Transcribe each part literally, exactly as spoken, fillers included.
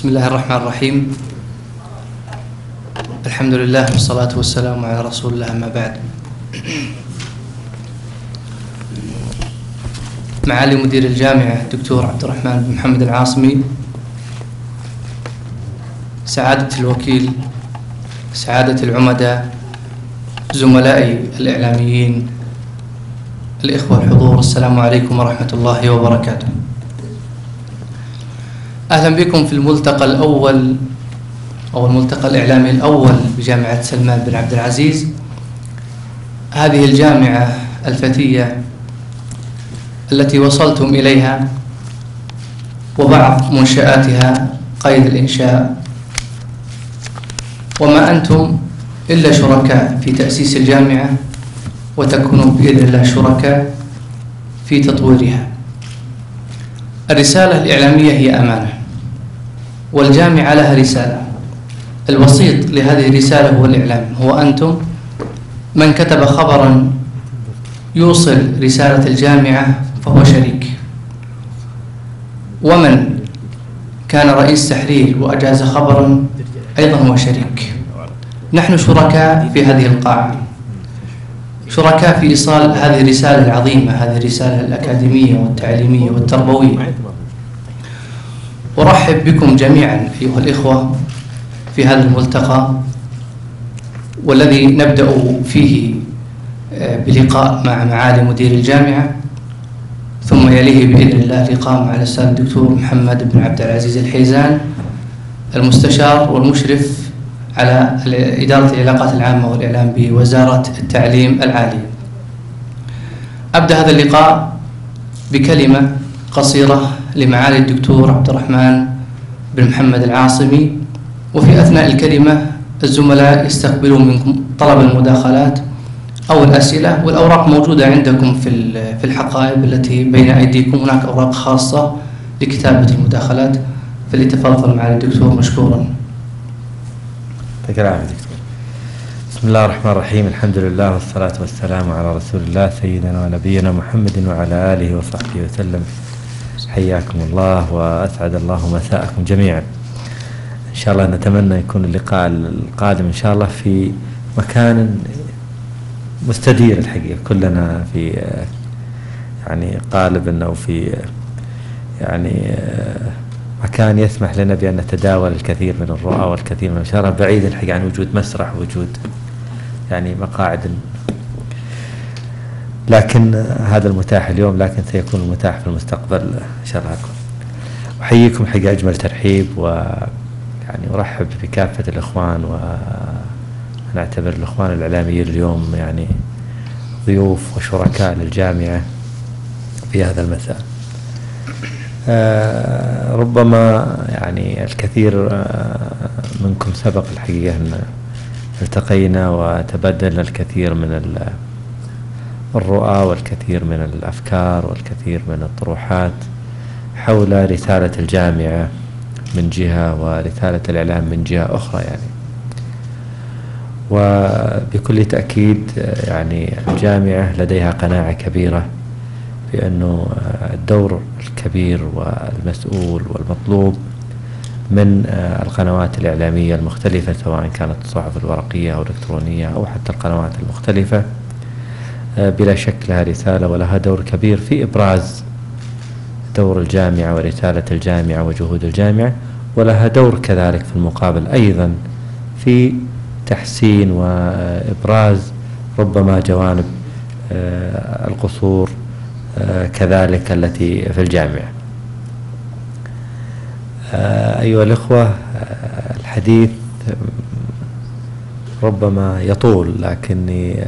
بسم الله الرحمن الرحيم. الحمد لله والصلاة والسلام على رسول الله، ما بعد. معالي مدير الجامعة الدكتور عبد الرحمن بن محمد العاصمي، سعادة الوكيل، سعادة العمداء، زملائي الإعلاميين، الإخوة الحضور، السلام عليكم ورحمة الله وبركاته. أهلا بكم في الملتقى الأول أو الملتقى الإعلامي الأول بجامعة سلمان بن عبد العزيز. هذه الجامعة الفتية التي وصلتم إليها وبعض منشآتها قيد الإنشاء، وما أنتم إلا شركاء في تأسيس الجامعة، وتكونوا بإذن الله شركاء في تطويرها. الرسالة الإعلامية هي أمانة، والجامعة لها رسالة. الوسيط لهذه الرسالة هو الإعلام، هو أنتم. من كتب خبرا يوصل رسالة الجامعة فهو شريك، ومن كان رئيس تحرير وأجاز خبرا أيضا هو شريك. نحن شركاء في هذه القاعة، شركاء في إيصال هذه الرسالة العظيمة، هذه الرسالة الأكاديمية والتعليمية والتربوية. أرحب بكم جميعا أيها الإخوة في هذا الملتقى، والذي نبدأ فيه بلقاء مع معالي مدير الجامعة، ثم يليه بإذن الله لقاء مع الأستاذ الدكتور محمد بن عبد العزيز الحيزان، المستشار والمشرف على إدارة العلاقات العامة والإعلام بوزارة التعليم العالي. أبدأ هذا اللقاء بكلمة قصيرة لمعالي الدكتور عبد الرحمن بن محمد العاصمي، وفي أثناء الكلمة الزملاء يستقبلون منكم طلب المداخلات أو الأسئلة، والأوراق موجودة عندكم في في الحقائب التي بين أيديكم. هناك أوراق خاصة لكتابة المداخلات، فليتفضل معالي الدكتور مشكورا. يعطيك العافية دكتور. بسم الله الرحمن الرحيم، الحمد لله والصلاة والسلام على رسول الله سيدنا ونبينا محمد وعلى آله وصحبه وسلم. حياكم الله وأسعد الله مساءكم جميعا. إن شاء الله نتمنى يكون اللقاء القادم إن شاء الله في مكان مستدير الحقيقة، كلنا في يعني قالب أو في يعني مكان يسمح لنا بأن نتداول الكثير من الرؤى والكثير من الأشياء، بعيد الحقيقة عن وجود مسرح ووجود يعني مقاعد، لكن هذا المتاح اليوم، لكن سيكون المتاح في المستقبل إن شاء الله. أحييكم حقيقة أجمل ترحيب، ويعني أرحب بكافة الإخوان، ونعتبر الإخوان الإعلاميين اليوم يعني ضيوف وشركاء للجامعة في هذا المساء. آه ربما يعني الكثير آه منكم سبق الحقيقة أن التقينا وتبادلنا الكثير من الرؤى والكثير من الأفكار والكثير من الطروحات حول رسالة الجامعة من جهة ورسالة الإعلام من جهة أخرى يعني. وبكل تأكيد يعني الجامعة لديها قناعة كبيرة بأنه الدور الكبير والمسؤول والمطلوب من القنوات الإعلامية المختلفة، سواء كانت الصحف الورقية أو الإلكترونية أو حتى القنوات المختلفة، بلا شك لها رسالة ولها دور كبير في إبراز دور الجامعة ورسالة الجامعة وجهود الجامعة، ولها دور كذلك في المقابل أيضا في تحسين وإبراز ربما جوانب القصور كذلك التي في الجامعة. أيها الأخوة، الحديث ربما يطول، لكني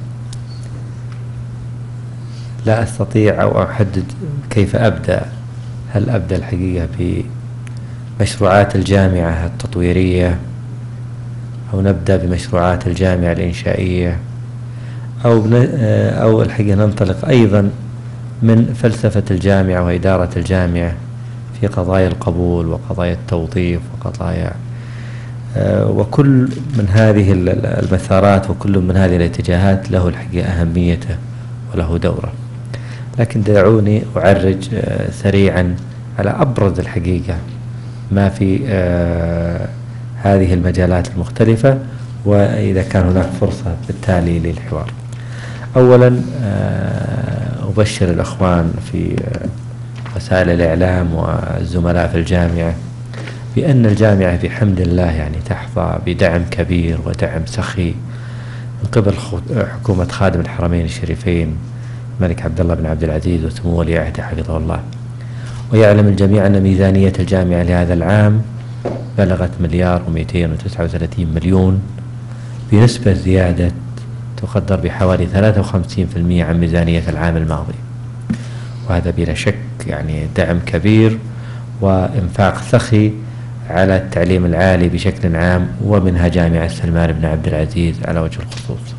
لا أستطيع أو أحدد كيف أبدأ. هل أبدأ الحقيقة بمشروعات الجامعة التطويرية، أو نبدأ بمشروعات الجامعة الإنشائية، أو أو الحقيقة ننطلق أيضا من فلسفة الجامعة وإدارة الجامعة في قضايا القبول وقضايا التوظيف وقضايا آه وكل من هذه المسارات وكل من هذه الاتجاهات له الحقيقة أهميته وله دوره. لكن دعوني أعرج آه سريعا على أبرز الحقيقة ما في آه هذه المجالات المختلفة، وإذا كان هناك فرصة بالتالي للحوار. أولا آه أبشر الأخوان في آه وسائل الإعلام والزملاء في الجامعة بأن الجامعة بحمد الله يعني تحظى بدعم كبير ودعم سخي من قبل حكومة خادم الحرمين الشريفين الملك عبد الله بن عبد العزيز وسمو ولي عهده حفظه الله. ويعلم الجميع أن ميزانية الجامعة لهذا العام بلغت مليار ومئتين وتسعة وثلاثين مليون، بنسبة زيادة تقدر بحوالي ثلاثة وخمسين بالمئة عن ميزانية العام الماضي، وهذا بلا شك يعني دعم كبير وإنفاق سخي على التعليم العالي بشكل عام، ومنها جامعة سلمان بن عبد العزيز على وجه الخصوص.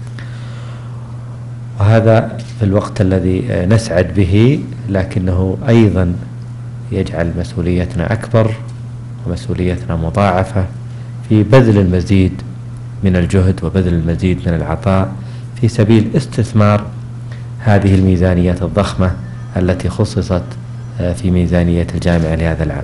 وهذا في الوقت الذي نسعد به، لكنه أيضا يجعل مسؤوليتنا أكبر ومسؤوليتنا مضاعفة في بذل المزيد من الجهد وبذل المزيد من العطاء في سبيل استثمار هذه الميزانيات الضخمة التي خصصت في ميزانية الجامعة لهذا العام.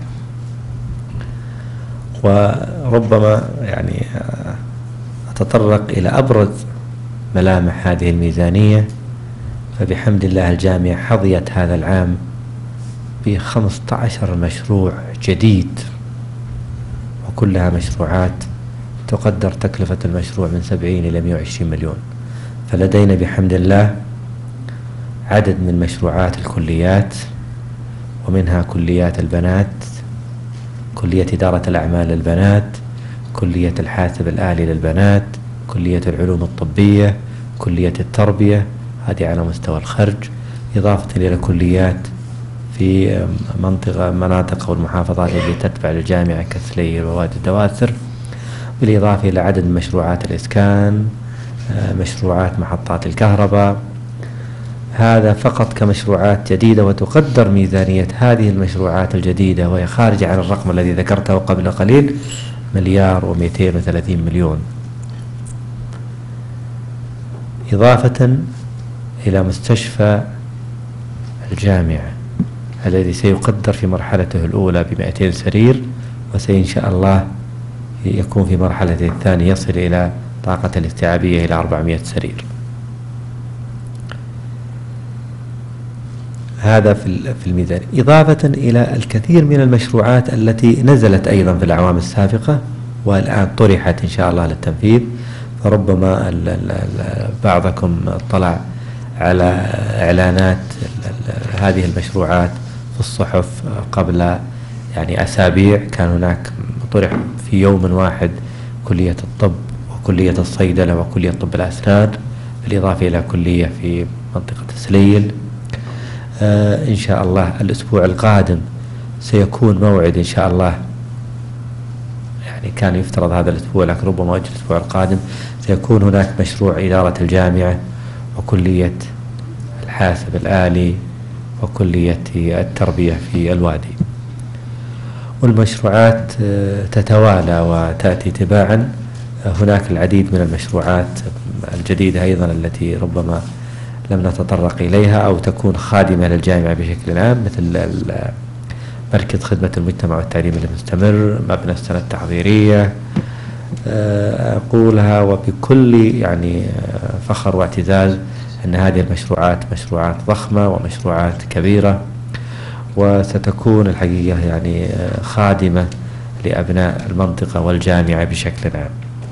وربما يعني أتطرق إلى أبرز ملامح هذه الميزانية. فبحمد الله الجامعة حظيت هذا العام بخمسة عشر مشروع جديد، وكلها مشروعات تقدر تكلفة المشروع من سبعين إلى مئة وعشرين مليون. فلدينا بحمد الله عدد من مشروعات الكليات، ومنها كليات البنات، كلية إدارة الأعمال للبنات، كلية الحاسب الآلي للبنات، كلية العلوم الطبية، كلية التربية، هذه على مستوى الخرج، إضافة إلى كليات في منطقة مناطق أو المحافظات التي تتبع للجامعة كالسليل ووادي الدواسر، بالإضافة إلى عدد من مشروعات الإسكان، مشروعات محطات الكهرباء. هذا فقط كمشروعات جديدة، وتقدر ميزانية هذه المشروعات الجديدة وهي خارجة عن الرقم الذي ذكرته قبل قليل مليار ومئتين وثلاثين مليون، إضافة إلى مستشفى الجامعة الذي سيقدر في مرحلته الأولى بمئتين سرير، وسإن شاء الله يكون في مرحلته الثانية يصل إلى طاقة الاستيعابية إلى أربعمئة سرير. هذا في الميزان، إضافة إلى الكثير من المشروعات التي نزلت أيضا في الأعوام السابقة والآن طرحت إن شاء الله للتنفيذ. فربما ال ال ال بعضكم اطلع على إعلانات هذه المشروعات في الصحف قبل يعني أسابيع. كان هناك طرح في يوم واحد كلية الطب وكلية الصيدلة وكلية طب الأسنان، بالإضافة إلى كلية في منطقة سليل. آه إن شاء الله الأسبوع القادم سيكون موعد إن شاء الله، يعني كان يفترض هذا الأسبوع لكن ربما أجل الأسبوع القادم سيكون هناك مشروع إدارة الجامعة وكلية الحاسب الآلي وكلية التربية في الوادي. والمشروعات تتوالى وتأتي تباعا. هناك العديد من المشروعات الجديدة أيضا التي ربما لم نتطرق إليها أو تكون خادمة للجامعة بشكل عام، مثل مركز خدمة المجتمع والتعليم المستمر، مبنى السنة التحضيرية. أقولها وبكل يعني فخر واعتزاز أن هذه المشروعات مشروعات ضخمة ومشروعات كبيرة، وستكون الحقيقة يعني خادمة لأبناء المنطقة والجامعة بشكل عام.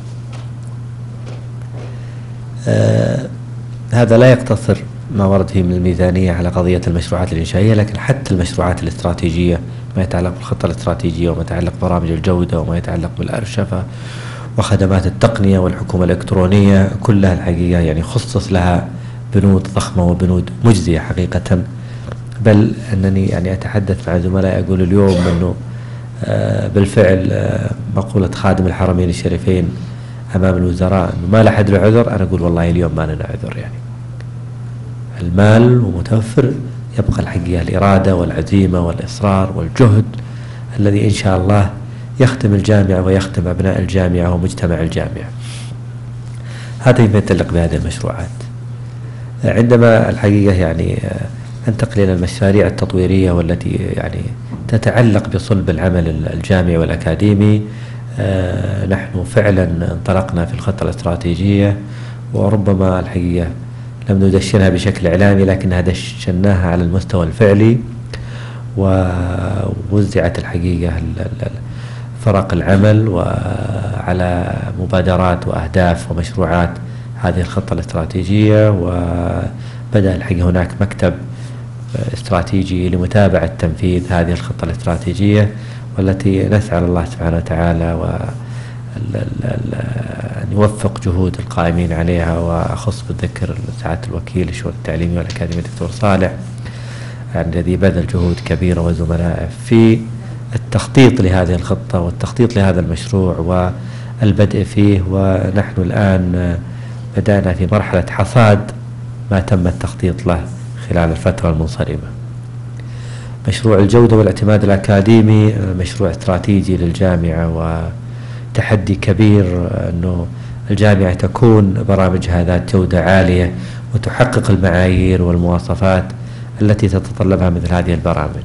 آه هذا لا يقتصر ما ورد فيه من الميزانية على قضية المشروعات الإنشائية، لكن حتى المشروعات الاستراتيجية، ما يتعلق بالخطة الاستراتيجية وما يتعلق ببرامج الجودة وما يتعلق بالأرشفة وخدمات التقنية والحكومة الإلكترونية، كلها الحقيقة يعني خصص لها بنود ضخمة وبنود مجزية حقيقة. بل أنني يعني أتحدث مع زملائي أقول اليوم أنه آه بالفعل آه مقولة خادم الحرمين الشريفين أمام الوزراء أنه ما لحد له عذر، أنا أقول والله اليوم ما لنا عذر. يعني المال ومتوفر، يبقى الحقيقة الإرادة والعزيمة والإصرار والجهد الذي إن شاء الله يخدم الجامعة ويخدم أبناء الجامعة ومجتمع الجامعة. هذا ما يتعلق بهذه المشروعات. عندما الحقيقة يعني أنتقل إلى المشاريع التطويرية والتي يعني تتعلق بصلب العمل الجامعي والأكاديمي. آه نحن فعلا انطلقنا في الخطة الاستراتيجية، وربما الحقيقة لم ندشنها بشكل إعلامي لكنها دشناها على المستوى الفعلي، ووزعت الحقيقة فرق العمل وعلى مبادرات وأهداف ومشروعات هذه الخطة الاستراتيجية. وبدأ الحقيقة هناك مكتب استراتيجي لمتابعة تنفيذ هذه الخطة الاستراتيجية، والتي نسأل الله سبحانه وتعالى أن يوفق جهود القائمين عليها. وأخص بالذكر سعادة الوكيل الشؤون التعليمية والأكاديمية الدكتور صالح الذي بذل جهود كبيرة وزملائه في التخطيط لهذه الخطة والتخطيط لهذا المشروع والبدء فيه. ونحن الآن بدأنا في مرحلة حصاد ما تم التخطيط له خلال الفترة المنصرمة. مشروع الجودة والاعتماد الأكاديمي مشروع استراتيجي للجامعة، وتحدي كبير أنه الجامعة تكون برامجها ذات جودة عالية وتحقق المعايير والمواصفات التي تتطلبها مثل هذه البرامج.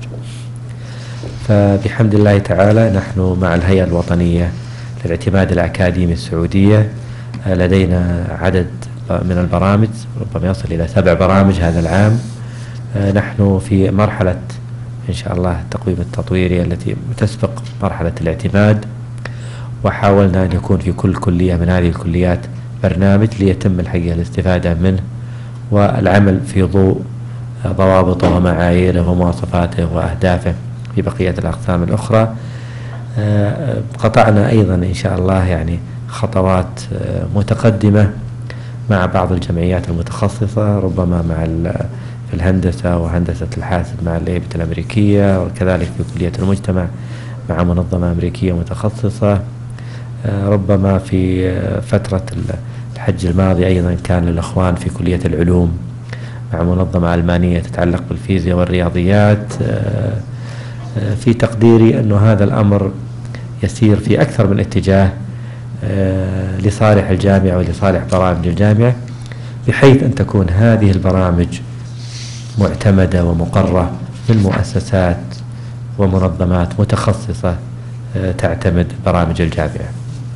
فبحمد الله تعالى نحن مع الهيئة الوطنية للاعتماد الأكاديمي السعودية لدينا عدد من البرامج، ربما يصل إلى سبع برامج هذا العام. نحن في مرحلة إن شاء الله التقويم التطويري التي تسبق مرحلة الاعتماد، وحاولنا أن يكون في كل كلية من هذه الكليات برنامج ليتم الحقيقة الاستفادة منه والعمل في ضوء ضوابطه ومعاييره ومواصفاته وأهدافه في بقية الأقسام الأخرى. قطعنا أيضا إن شاء الله يعني خطوات متقدمة مع بعض الجمعيات المتخصصة، ربما مع في الهندسة وهندسة الحاسب مع الإيبت الأمريكية، وكذلك في كلية المجتمع مع منظمة أمريكية متخصصة. ربما في فترة الحج الماضي أيضا كان للأخوان في كلية العلوم مع منظمة ألمانية تتعلق بالفيزياء والرياضيات. في تقديري أن هذا الأمر يسير في أكثر من اتجاه لصالح الجامعة ولصالح برامج الجامعة، بحيث أن تكون هذه البرامج معتمدة ومقرة من مؤسسات ومنظمات متخصصة تعتمد برامج الجامعة.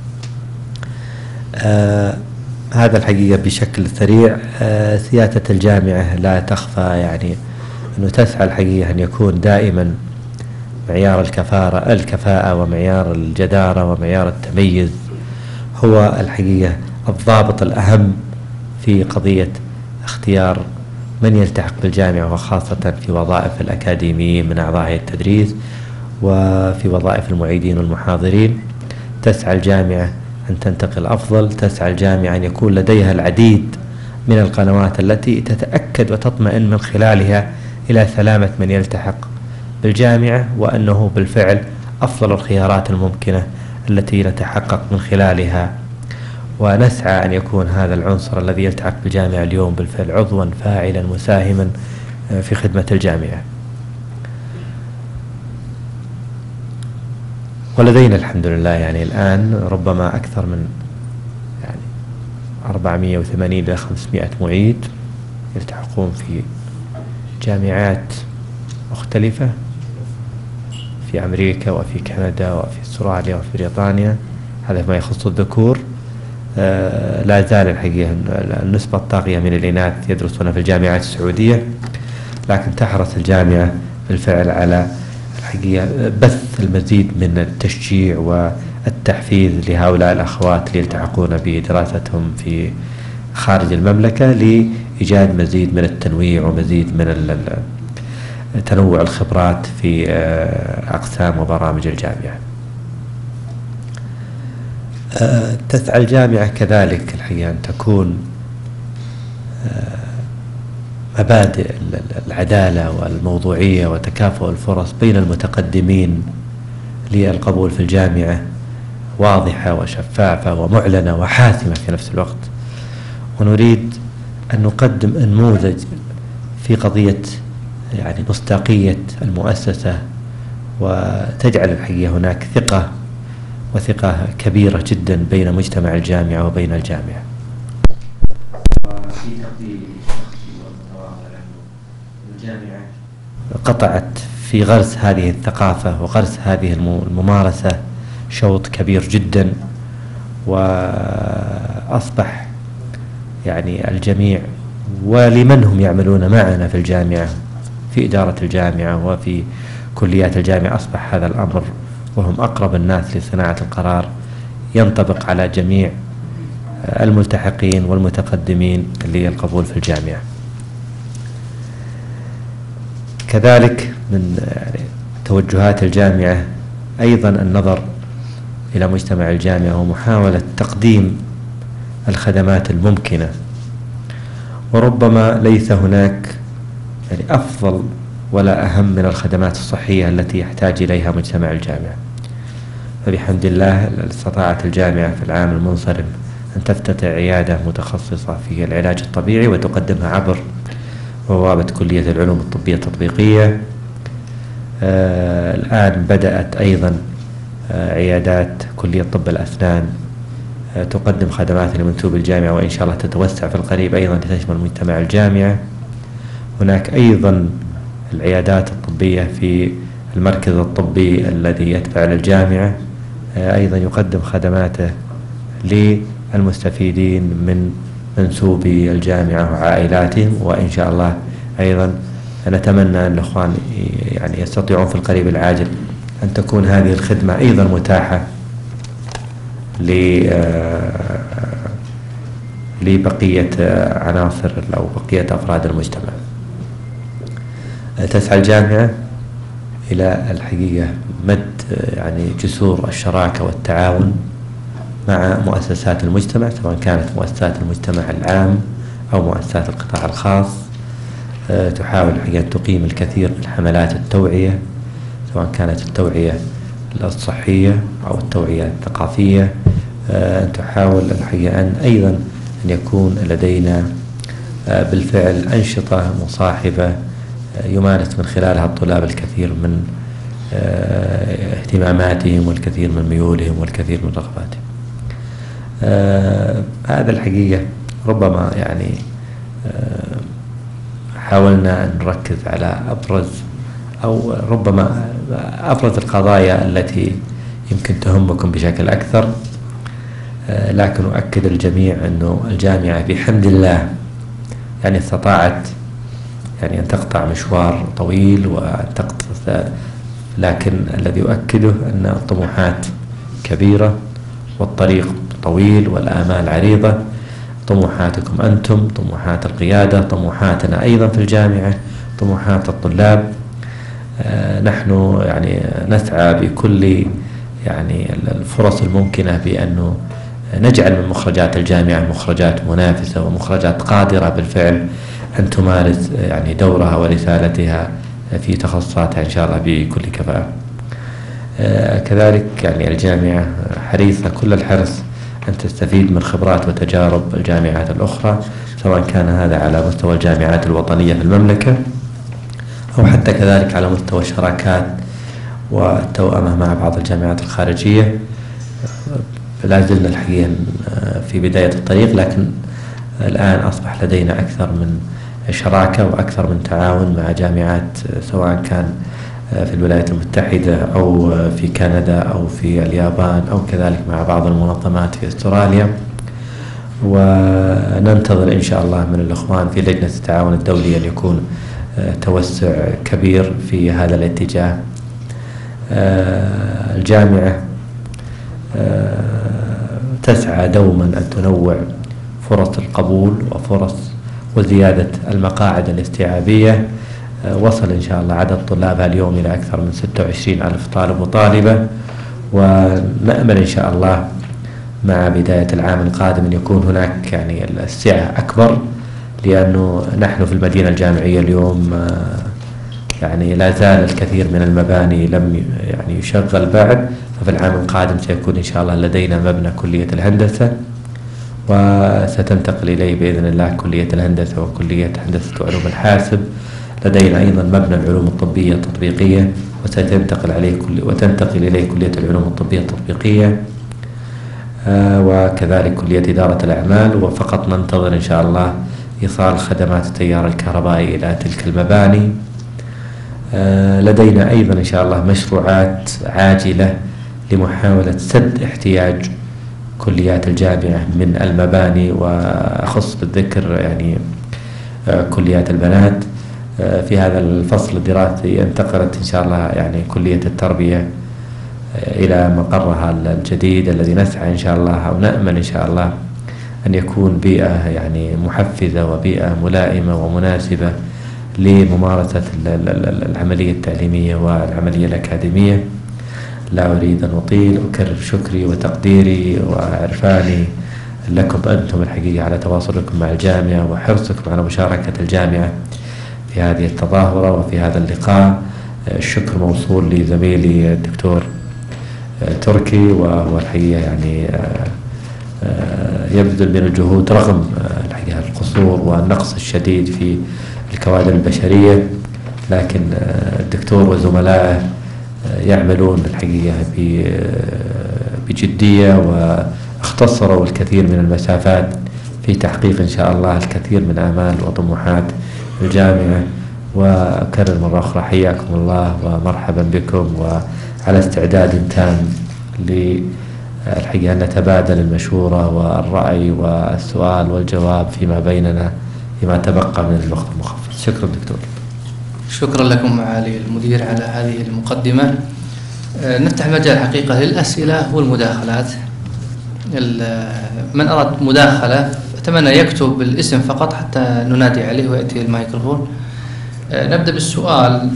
آه هذا الحقيقة بشكل سريع. آه سياسة الجامعة لا تخفى، يعني أنه تسعى الحقيقة أن يكون دائما معيار الكفارة الكفاءة ومعيار الجدارة ومعيار التميز هو الحقيقة الضابط الأهم في قضية اختيار من يلتحق بالجامعة، وخاصة في وظائف الأكاديميين من أعضاء هيئة التدريس وفي وظائف المعيدين والمحاضرين. تسعى الجامعة أن تنتقل أفضل، تسعى الجامعة أن يكون لديها العديد من القنوات التي تتأكد وتطمئن من خلالها إلى سلامة من يلتحق بالجامعة، وأنه بالفعل أفضل الخيارات الممكنة التي نتحقق من خلالها. ونسعى أن يكون هذا العنصر الذي يلتحق بالجامعة اليوم بالفعل عضوا فاعلا مساهما في خدمة الجامعة. ولدينا الحمد لله يعني الآن ربما أكثر من يعني أربعمائة وثمانين إلى خمسمائة معيد يلتحقون في جامعات مختلفة في أمريكا وفي كندا وفي استراليا وفي بريطانيا. هذا ما يخص الذكور. آه لا زال الحقيقة النسبة الطاغية من الإناث يدرسون في الجامعات السعودية، لكن تحرص الجامعة بالفعل على الحقيقة بث المزيد من التشجيع والتحفيز لهؤلاء الأخوات اللي يلتحقون بدراستهم في خارج المملكة لإيجاد مزيد من التنويع ومزيد من تنوع الخبرات في أقسام وبرامج الجامعة. تسعى الجامعة كذلك الحقيقة أن تكون مبادئ العدالة والموضوعية وتكافؤ الفرص بين المتقدمين للقبول في الجامعة واضحة وشفافة ومعلنة وحاسمة في نفس الوقت. ونريد أن نقدم نموذج في قضية يعني مصداقية المؤسسة، وتجعل الحقيقة هناك ثقة وثقة كبيرة جدا بين مجتمع الجامعة وبين الجامعة. وفي تقديري الشخصي والمتواضع له الجامعة قطعت في غرس هذه الثقافة وغرس هذه الممارسة شوط كبير جدا، وأصبح يعني الجميع ولمن هم يعملون معنا في الجامعة في إدارة الجامعة وفي كليات الجامعة أصبح هذا الأمر وهم أقرب الناس لصناعة القرار ينطبق على جميع الملتحقين والمتقدمين للقبول في الجامعة. كذلك من يعني توجهات الجامعة أيضا النظر إلى مجتمع الجامعة ومحاولة تقديم الخدمات الممكنة، وربما ليس هناك يعني أفضل ولا أهم من الخدمات الصحية التي يحتاج إليها مجتمع الجامعة. فبحمد الله استطاعت الجامعة في العام المنصرم أن تفتتح عيادة متخصصة في العلاج الطبيعي وتقدمها عبر بوابة كلية العلوم الطبية التطبيقية. آه الآن بدأت أيضا آه عيادات كلية طب الأسنان آه تقدم خدمات لمنسوب الجامعة، وإن شاء الله تتوسع في القريب أيضا لتشمل مجتمع الجامعة. هناك أيضا العيادات الطبية في المركز الطبي الذي يتبع للجامعة آه أيضا يقدم خدماته للمستفيدين من منسوبي الجامعة وعائلاتهم، وإن شاء الله أيضا نتمنى أن الأخوان يعني يستطيعون في القريب العاجل أن تكون هذه الخدمة أيضا متاحة لبقية عناصر أو بقية أفراد المجتمع. تسعى الجامعة إلى الحقيقة مد يعني جسور الشراكة والتعاون مع مؤسسات المجتمع، سواء كانت مؤسسات المجتمع العام أو مؤسسات القطاع الخاص. أه تحاول الحقيقة أن تقيم الكثير من حملات التوعية، سواء كانت التوعية الصحية أو التوعية الثقافية. أه تحاول الحقيقة أن أيضا أن يكون لدينا أه بالفعل أنشطة مصاحبة أه يمارس من خلالها الطلاب الكثير من أه اهتماماتهم والكثير من ميولهم والكثير من رغباتهم. آه هذا الحقيقة ربما يعني آه حاولنا أن نركز على أبرز أو ربما أبرز القضايا التي يمكن تهمكم بشكل أكثر، آه لكن أؤكد الجميع أنه الجامعة بحمد الله يعني استطاعت يعني أن تقطع مشوار طويل وأن تقطع، لكن الذي أؤكده أن الطموحات كبيرة والطريق طويل والآمال عريضة. طموحاتكم أنتم، طموحات القيادة، طموحاتنا أيضا في الجامعة، طموحات الطلاب. آه نحن يعني نسعى بكل يعني الفرص الممكنة بأنه نجعل من مخرجات الجامعة مخرجات منافسة ومخرجات قادرة بالفعل أن تمارس يعني دورها ورسالتها في تخصصاتها إن شاء الله بكل كفاءة. آه كذلك يعني الجامعة حريصة كل الحرص أن تستفيد من خبرات وتجارب الجامعات الأخرى، سواء كان هذا على مستوى الجامعات الوطنية في المملكة أو حتى كذلك على مستوى الشراكات والتوأمة مع بعض الجامعات الخارجية. لا زلنا الحقيقة في بداية الطريق، لكن الآن أصبح لدينا أكثر من شراكة وأكثر من تعاون مع جامعات سواء كان في الولايات المتحدة أو في كندا أو في اليابان أو كذلك مع بعض المنظمات في أستراليا. وننتظر إن شاء الله من الإخوان في لجنة التعاون الدولي أن يكون توسع كبير في هذا الاتجاه. الجامعة تسعى دوما أن تنوع فرص القبول وفرص وزيادة المقاعد الاستيعابية. وصل إن شاء الله عدد طلابها اليوم إلى أكثر من ستة وعشرين ألف طالب وطالبة، ونأمل إن شاء الله مع بداية العام القادم أن يكون هناك يعني السعة أكبر، لأنه نحن في المدينة الجامعية اليوم يعني لا زال الكثير من المباني لم يعني يشغل بعد. ففي العام القادم سيكون إن شاء الله لدينا مبنى كلية الهندسة، وستنتقل إليه بإذن الله كلية الهندسة وكلية هندسة وعلوم الحاسب. لدينا أيضا مبنى العلوم الطبية التطبيقية، وستنتقل عليه كل وتنتقل إليه كلية العلوم الطبية التطبيقية، آه وكذلك كلية إدارة الأعمال. وفقط ننتظر إن شاء الله إيصال خدمات التيار الكهربائي إلى تلك المباني. لدينا أيضا إن شاء الله مشروعات عاجلة لمحاولة سد احتياج كليات الجامعة من المباني، وأخص بالذكر يعني كليات البنات. في هذا الفصل الدراسي انتقلت إن شاء الله يعني كلية التربية إلى مقرها الجديد الذي نسعى إن شاء الله أو نأمل إن شاء الله أن يكون بيئة يعني محفزة وبيئة ملائمة ومناسبة لممارسة العملية التعليمية والعملية الأكاديمية. لا أريد أن أطيل، أكرر شكري وتقديري وعرفاني لكم أنتم الحقيقة على تواصلكم مع الجامعة وحرصكم على مشاركة الجامعة في هذه التظاهرة وفي هذا اللقاء. الشكر موصول لزميلي الدكتور تركي، وهو الحقيقة يعني يبذل من الجهود رغم الحقيقة القصور والنقص الشديد في الكوادر البشرية، لكن الدكتور وزملائه يعملون الحقيقة بجدية واختصروا الكثير من المسافات في تحقيق إن شاء الله الكثير من آمال وطموحات الجامعة. وأكرر مرة أخرى حياكم الله ومرحبا بكم، وعلى استعداد تام للحقيقة أن نتبادل المشورة والرأي والسؤال والجواب فيما بيننا فيما تبقى من الوقت المخفض. شكرا دكتور. شكرا لكم معالي المدير على هذه المقدمة. نفتح مجال حقيقة للأسئلة والمداخلات. من أراد مداخلة أتمنى يكتب الاسم فقط حتى ننادي عليه ويأتي الميكروفون. نبدأ بالسؤال.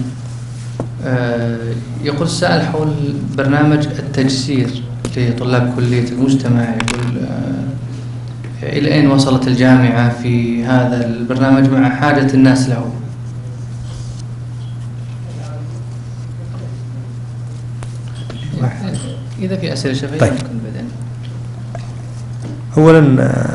يقول السائل حول برنامج التجسير لطلاب كلية المجتمع، يقول إلى أين وصلت الجامعة في هذا البرنامج مع حاجة الناس له؟ إذا في أسئلة شفهية طيب. ممكن بعدين. أولا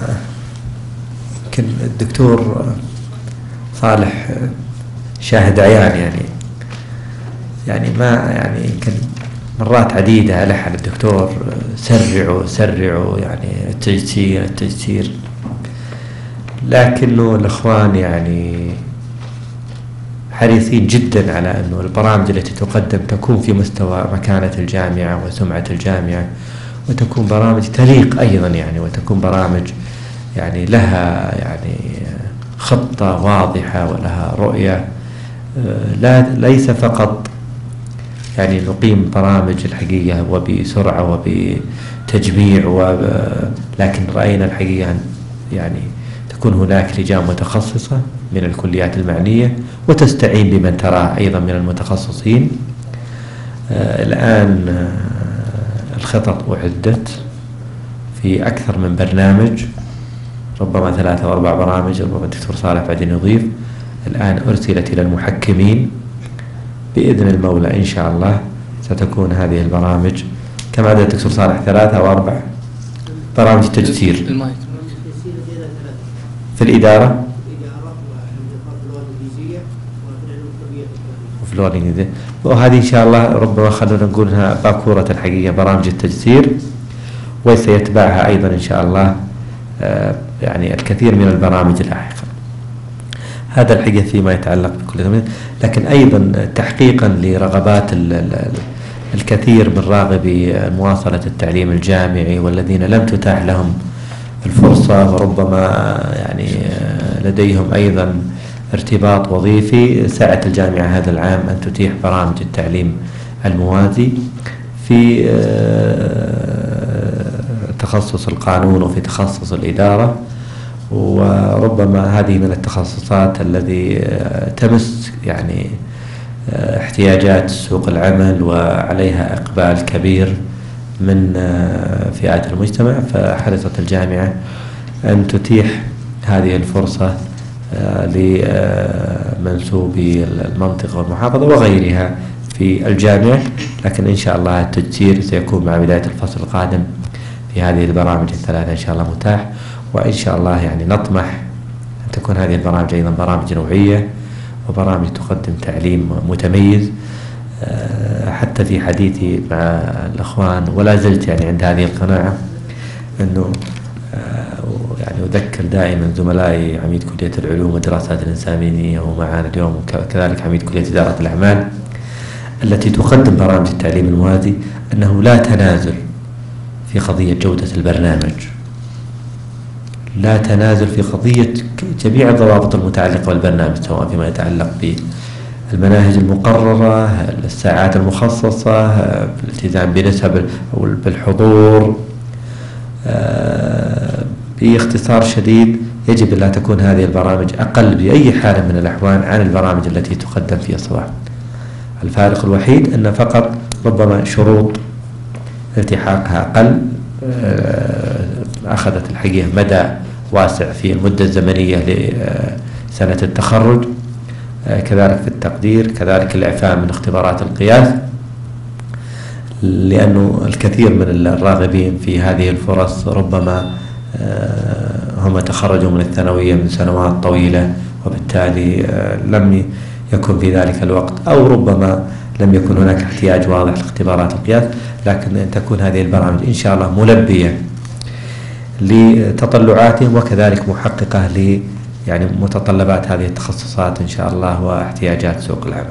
يمكن الدكتور صالح شاهد عيان يعني يعني ما يعني يمكن مرات عديدة ألح على الدكتور سرعوا سرعوا يعني التجسير التجسير لكنه الإخوان يعني حريصين جدا على أنه البرامج التي تقدم تكون في مستوى مكانة الجامعة وسمعة الجامعة، وتكون برامج تليق أيضا يعني وتكون برامج يعني لها يعني خطة واضحة ولها رؤية، لا ليس فقط يعني نقيم برامج الحقيقة وبسرعة وبتجميع، لكن رأينا الحقيقة يعني تكون هناك لجان متخصصة من الكليات المعنية وتستعين بمن تراه أيضا من المتخصصين. آه الآن آه الخطط أعدت في أكثر من برنامج، ربما ثلاثة أو أربع برامج، ربما الدكتور صالح بعدين يضيف. الآن أرسلت إلى المحكمين بإذن المولى إن شاء الله ستكون هذه البرامج كم عدد الدكتور صالح؟ ثلاثة أو أربع برامج تجسير في الإدارة وفي الورنية، وهذه إن شاء الله ربما خلونا نقولها باكورة الحقيقة برامج التجسير، وسيتبعها أيضا إن شاء الله يعني الكثير من البرامج اللاحقة. هذا الحقيقة فيما يتعلق بكل، لكن أيضا تحقيقا لرغبات الكثير من راغبي مواصلة التعليم الجامعي والذين لم تتاح لهم الفرصة وربما يعني لديهم أيضا ارتباط وظيفي، سعت الجامعة هذا العام أن تتيح برامج التعليم الموازي في تخصص القانون وفي تخصص الإدارة، وربما هذه من التخصصات الذي تمس يعني احتياجات سوق العمل وعليها إقبال كبير من فئات المجتمع، فحرصت الجامعة أن تتيح هذه الفرصة لمنسوبي المنطقة والمحافظة وغيرها في الجامعة. لكن إن شاء الله التجسير سيكون مع بداية الفصل القادم في هذه البرامج الثلاثة إن شاء الله متاح، وإن شاء الله يعني نطمح أن تكون هذه البرامج أيضا برامج نوعية وبرامج تقدم تعليم متميز. حتى في حديثي مع الأخوان ولا زلت يعني عند هذه القناعة أنه يعني أذكر دائما زملائي عميد كلية العلوم والدراسات الإنسانية ومعانا اليوم، وكذلك عميد كلية إدارة الأعمال التي تقدم برامج التعليم الموازي، أنه لا تنازل في قضية جودة البرنامج، لا تنازل في قضية جميع الضوابط المتعلقة بالبرنامج، سواء فيما يتعلق بالمناهج المقررة، الساعات المخصصة، الالتزام بنسب أو بالحضور. باختصار شديد يجب أن لا تكون هذه البرامج أقل بأي حال من الأحوال عن البرامج التي تقدم في الصباح. الفارق الوحيد أن فقط ربما شروط التحاقها أقل، أخذت الحقيقة مدى واسع في المدة الزمنية لسنة التخرج، كذلك في التقدير، كذلك الإعفاء من اختبارات القياس، لأنه الكثير من الراغبين في هذه الفرص ربما هم تخرجوا من الثانوية من سنوات طويلة، وبالتالي لم يكن في ذلك الوقت، أو ربما لم يكن هناك احتياج واضح لاختبارات القياس، لكن أن تكون هذه البرامج إن شاء الله ملبية لتطلعاتهم، وكذلك محققة ل يعني متطلبات هذه التخصصات إن شاء الله واحتياجات سوق العمل.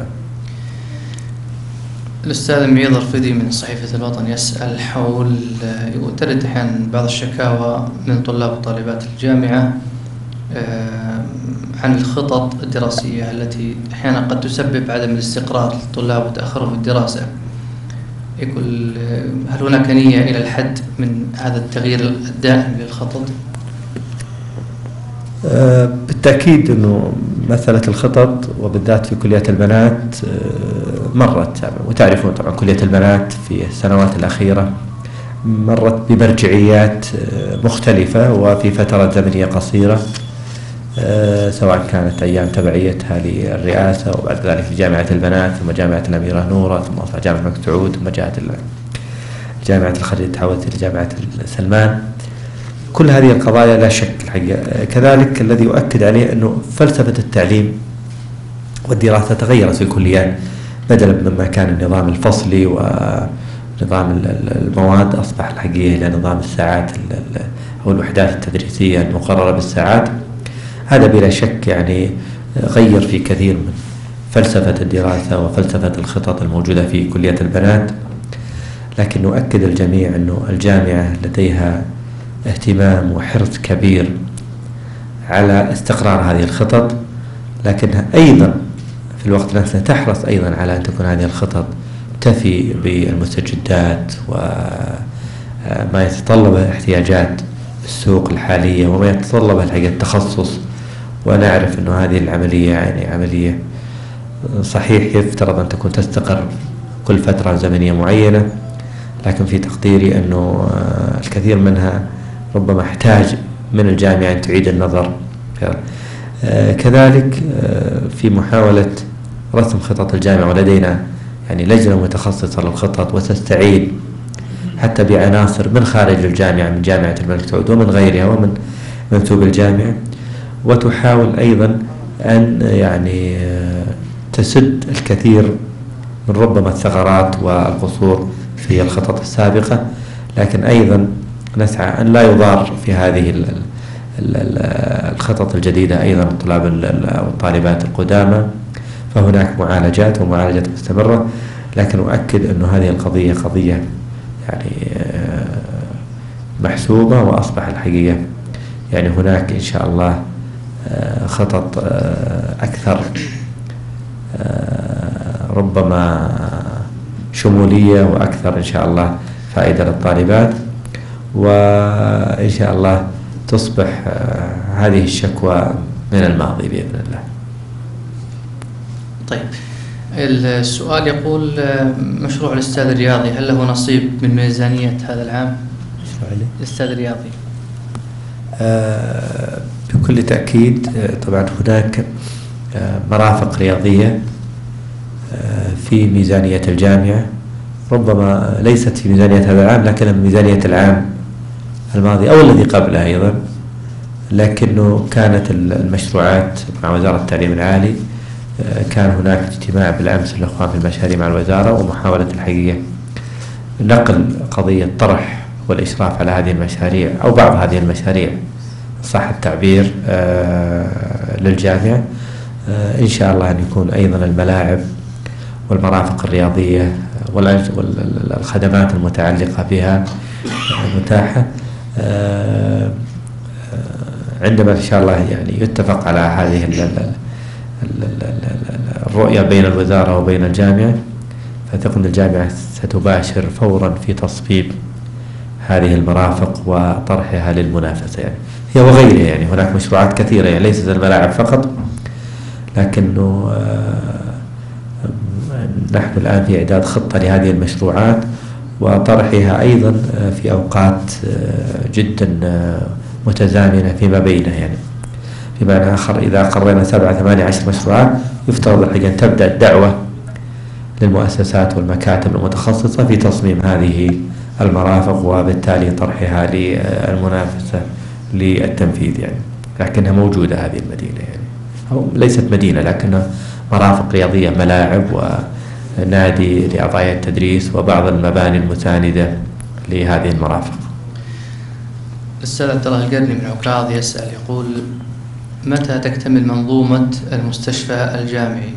الأستاذ ميض رفيدي من صحيفة الوطن يسأل حول ترد أحيانا بعض الشكاوى من طلاب وطالبات الجامعة عن الخطط الدراسية التي أحيانا قد تسبب عدم الاستقرار للطلاب وتأخرهم في الدراسة. يقول هل هناك نية إلى الحد من هذا التغيير الدائم للخطط؟ بالتأكيد أنه مسألة الخطط وبالذات في كلية البنات مرت، وتعرفون طبعا كلية البنات في السنوات الأخيرة مرت بمرجعيات مختلفة وفي فترة زمنية قصيرة، سواء كانت أيام تبعيتها للرئاسة وبعد ذلك في جامعة البنات ثم جامعة الأميرة نورة ثم جامعة الملك سعود ثم جاءت جامعة الخليج تحولت إلى جامعة سلمان. كل هذه القضايا لا شك الحقيقة. كذلك الذي يؤكد عليه أنه فلسفة التعليم والدراسة تغيرت في الكليات، بدلا مما كان النظام الفصلي ونظام المواد أصبح الحقيقة إلى نظام الساعات أو الوحدات التدريسية المقررة بالساعات. هذا بلا شك يعني غير في كثير من فلسفة الدراسة وفلسفة الخطط الموجودة في كلية البنات، لكن نؤكد الجميع أنه الجامعة لديها اهتمام وحرص كبير على استقرار هذه الخطط، لكنها أيضا في الوقت نفسه تحرص أيضا على أن تكون هذه الخطط تفي بالمستجدات وما يتطلبه احتياجات السوق الحالية وما يتطلبه الحقيقة التخصص. ونعرف أنه هذه العملية يعني عملية صحيح يفترض أن تكون تستقر كل فترة زمنية معينة، لكن في تقديري أنه الكثير منها ربما احتاج من الجامعة أن تعيد النظر. كذلك في محاولة رسم خطط الجامعة، ولدينا يعني لجنة متخصصة للخطط وتستعين حتى بعناصر من خارج الجامعة من جامعة الملك سعود ومن غيرها ومن منسوب الجامعة، وتحاول أيضا أن يعني تسد الكثير من ربما الثغرات والقصور في الخطط السابقة، لكن أيضا نسعى أن لا يضار في هذه الخطط الجديدة أيضا الطلاب والطالبات القدامى. فهناك معالجات ومعالجات مستمرة، لكن أؤكد أن هذه القضية قضية يعني محسوبة، وأصبح الحقيقة يعني هناك إن شاء الله خطط أكثر ربما شمولية وأكثر إن شاء الله فائدة للطالبات، وإن شاء الله تصبح هذه الشكوى من الماضي بإذن الله. طيب، السؤال يقول مشروع الأستاذ الرياضي هل له نصيب من ميزانية هذا العام؟ الأستاذ الرياضي آه بكل تأكيد. طبعا هناك آه مرافق رياضية آه في ميزانية الجامعة، ربما ليست في ميزانية هذا العام لكن ميزانية العام الماضي أو الذي قبله أيضا، لكنه كانت المشروعات مع وزارة التعليم العالي. كان هناك اجتماع بالأمس الأخوان في المشاريع مع الوزارة ومحاولة الحقيقة نقل قضية طرح والإشراف على هذه المشاريع أو بعض هذه المشاريع صح التعبير للجامعة. إن شاء الله أن يكون أيضا الملاعب والمرافق الرياضية والخدمات المتعلقة بها متاحة. عندما إن شاء الله يعني يتفق على هذه الرؤية بين الوزارة وبين الجامعة، فتكون الجامعة ستباشر فورا في تصويب هذه المرافق وطرحها للمنافسة يعني هي وغيرها. يعني هناك مشروعات كثيرة يعني ليست الملاعب فقط، لكنه نحن الآن في إعداد خطة لهذه المشروعات وطرحها أيضا في أوقات جدا متزامنة فيما بينها. يعني بمعنى آخر إذا قررنا سبعة ثمانية عشر مشروعات يفترض الحقيقة أن تبدأ الدعوة للمؤسسات والمكاتب المتخصصة في تصميم هذه المرافق وبالتالي طرحها للمنافسة للتنفيذ يعني. لكنها موجودة هذه المدينة يعني، أو ليست مدينة لكنها مرافق رياضية، ملاعب ونادي لأعضاء التدريس وبعض المباني المساندة لهذه المرافق. الأستاذ عبد الله القرني من عكاظ يسأل يقول: متى تكتمل منظومة المستشفى الجامعي؟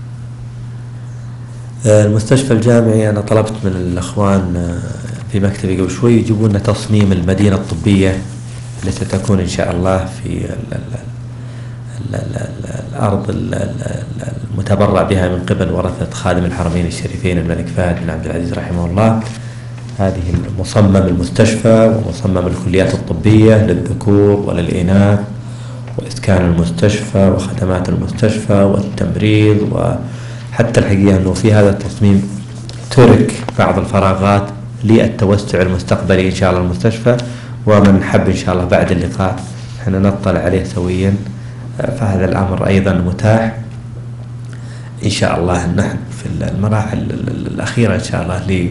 المستشفى الجامعي أنا طلبت من الأخوان في مكتبي قبل شوي يجيبوا لنا تصميم المدينة الطبية التي ستكون إن شاء الله في ال ال ال ال ال الأرض المتبرع بها من قبل ورثة خادم الحرمين الشريفين الملك فهد بن عبد العزيز رحمه الله. هذه المصمم المستشفى ومصمم الكليات الطبية للذكور وللإناث وإسكان المستشفى وخدمات المستشفى والتمريض، وحتى الحقيقة أنه في هذا التصميم ترك بعض الفراغات للتوسع المستقبلي إن شاء الله المستشفى، ومن حب إن شاء الله بعد اللقاء احنا نطلع عليه سويا، فهذا الأمر أيضا متاح إن شاء الله. نحن في المراحل الأخيرة إن شاء الله ل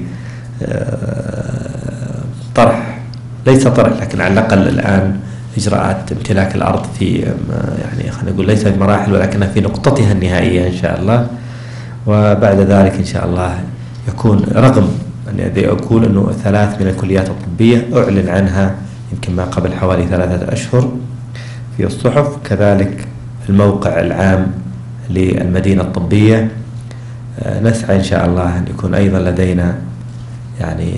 طرح، ليس طرح لكن على الأقل الآن إجراءات امتلاك الأرض في يعني خلينا نقول ليس في مراحل ولكنها في نقطتها النهائية إن شاء الله. وبعد ذلك إن شاء الله يكون رغم أن أقول أنه ثلاث من الكليات الطبية أعلن عنها يمكن ما قبل حوالي ثلاثة أشهر في الصحف، كذلك الموقع العام للمدينة الطبية نسعى إن شاء الله أن يكون أيضا لدينا يعني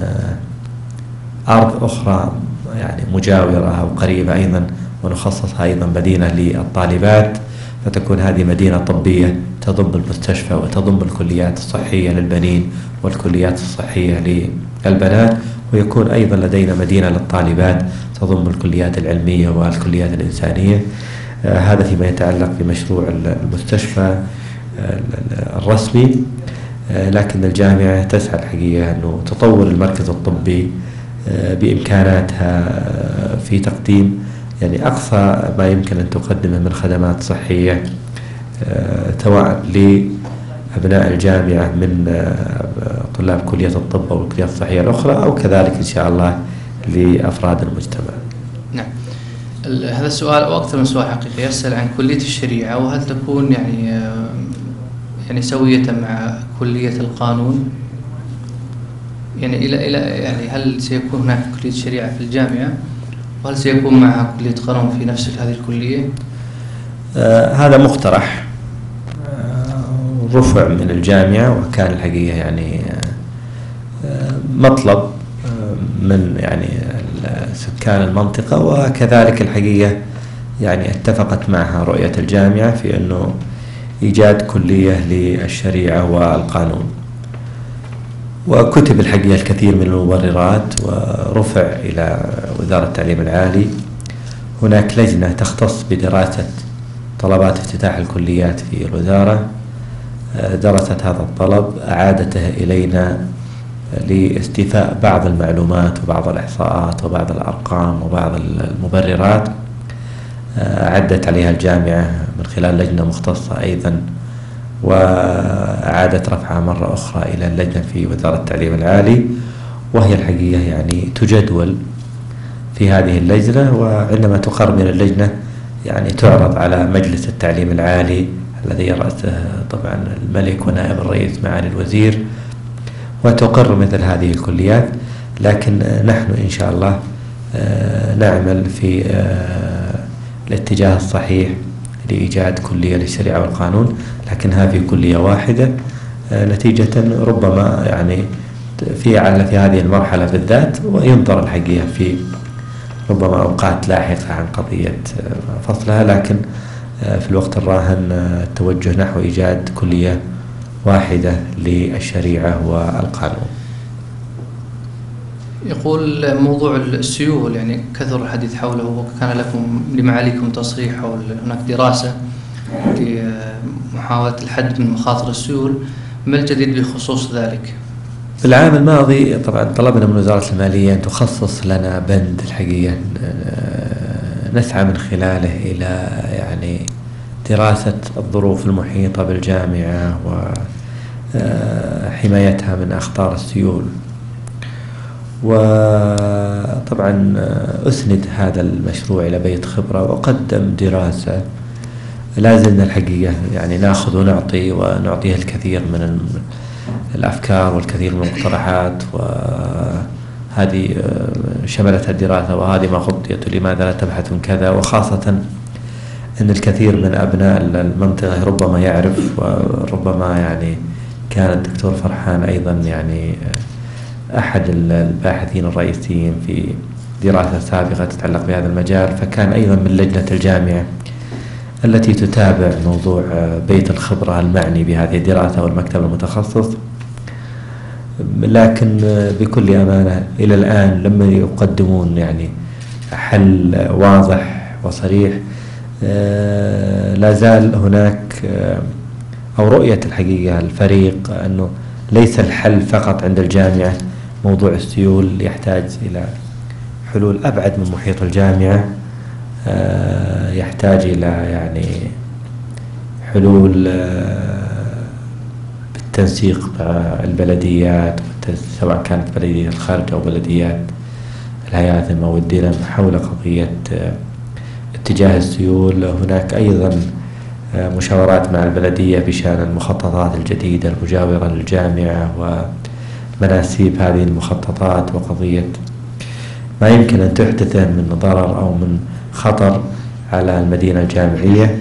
أرض أخرى يعني مجاورة أو قريبة أيضا ونخصصها أيضا مدينة للطالبات، فتكون هذه مدينة طبية تضم المستشفى وتضم الكليات الصحية للبنين والكليات الصحية للبنات، ويكون أيضا لدينا مدينة للطالبات تضم الكليات العلمية والكليات الإنسانية. آه هذا فيما يتعلق بمشروع المستشفى الرسمي. آه لكن الجامعة تسعى الحقيقة أنه تطور المركز الطبي آه بإمكاناتها آه في تقديم يعني أقصى ما يمكن أن تقدمه من خدمات صحية سواء لأبناء الجامعة من آه طلاب كلية الطب أو الكليات الصحية الأخرى، أو كذلك إن شاء الله لأفراد المجتمع. نعم، هذا السؤال أو أكثر من سؤال حقيقي يسأل عن كلية الشريعة، وهل تكون يعني آه يعني سوية مع كلية القانون؟ يعني إلى إلى يعني هل سيكون هناك كلية شريعة في الجامعة، وهل سيكون معها كلية قانون في نفس هذه الكلية؟ آه هذا مقترح آه رفع من الجامعة، وكان الحقيقة يعني آه مطلب آه من يعني سكان المنطقة، وكذلك الحقيقة يعني اتفقت معها رؤية الجامعة في أنه إيجاد كلية للشريعة والقانون. وكتب الحقيقة الكثير من المبررات ورفع إلى وزارة التعليم العالي. هناك لجنة تختص بدراسة طلبات افتتاح الكليات في الوزارة، درست هذا الطلب، أعادته إلينا لاستيفاء بعض المعلومات وبعض الإحصاءات وبعض الأرقام وبعض المبررات، أعدت عليها الجامعة من خلال لجنة مختصة أيضا، وأعادت رفعها مرة أخرى إلى اللجنة في وزارة التعليم العالي، وهي الحقيقة يعني تجدول في هذه اللجنة، وعندما تقرر من اللجنة يعني تعرض على مجلس التعليم العالي الذي يرأسه طبعا الملك ونائب الرئيس معالي الوزير، وتقر مثل هذه الكليات. لكن نحن إن شاء الله نعمل في الاتجاه الصحيح لإيجاد كلية للشريعة والقانون، لكنها في كلية واحدة، نتيجة ربما يعني في على في هذه المرحلة بالذات، وينظر الحقيقة في ربما أوقات لاحقة عن قضية فصلها، لكن في الوقت الراهن التوجه نحو إيجاد كلية واحدة للشريعة والقانون. يقول موضوع السيول يعني كثر الحديث حوله، وكان لكم لمعاليكم تصريح حول هناك دراسة لمحاولة الحد من مخاطر السيول، ما الجديد بخصوص ذلك؟ في العام الماضي طبعا طلبنا من وزارة المالية أن تخصص لنا بند الحقيقة نسعى من خلاله إلى يعني دراسة الظروف المحيطة بالجامعة وحمايتها من أخطار السيول. وطبعا أسند هذا المشروع إلى بيت خبرة وقدم دراسة، لا زلنا الحقيقة يعني ناخذ ونعطي ونعطيها الكثير من الأفكار والكثير من المقترحات، وهذه شملتها الدراسة وهذه ما خطيت لماذا لا تبحث من كذا، وخاصة أن الكثير من أبناء المنطقة ربما يعرف، وربما يعني كان الدكتور فرحان أيضا يعني أحد الباحثين الرئيسيين في دراسة سابقة تتعلق بهذا المجال، فكان أيضا من لجنة الجامعة التي تتابع موضوع بيت الخبرة المعني بهذه الدراسة والمكتب المتخصص. لكن بكل أمانة إلى الآن لما يقدمون يعني حل واضح وصريح، لا زال هناك أو رؤية الحقيقة الفريق أنه ليس الحل فقط عند الجامعة، موضوع السيول يحتاج إلى حلول أبعد من محيط الجامعة، يحتاج إلى يعني حلول بالتنسيق مع البلديات، سواء كانت بلدية الخارج أو بلديات الهياثم أو الدلم، حول قضية اتجاه السيول. هناك أيضا مشاورات مع البلدية بشأن المخططات الجديدة المجاورة للجامعة ومناسيب هذه المخططات، وقضية ما يمكن أن تحدث من ضرر أو من خطر على المدينة الجامعية.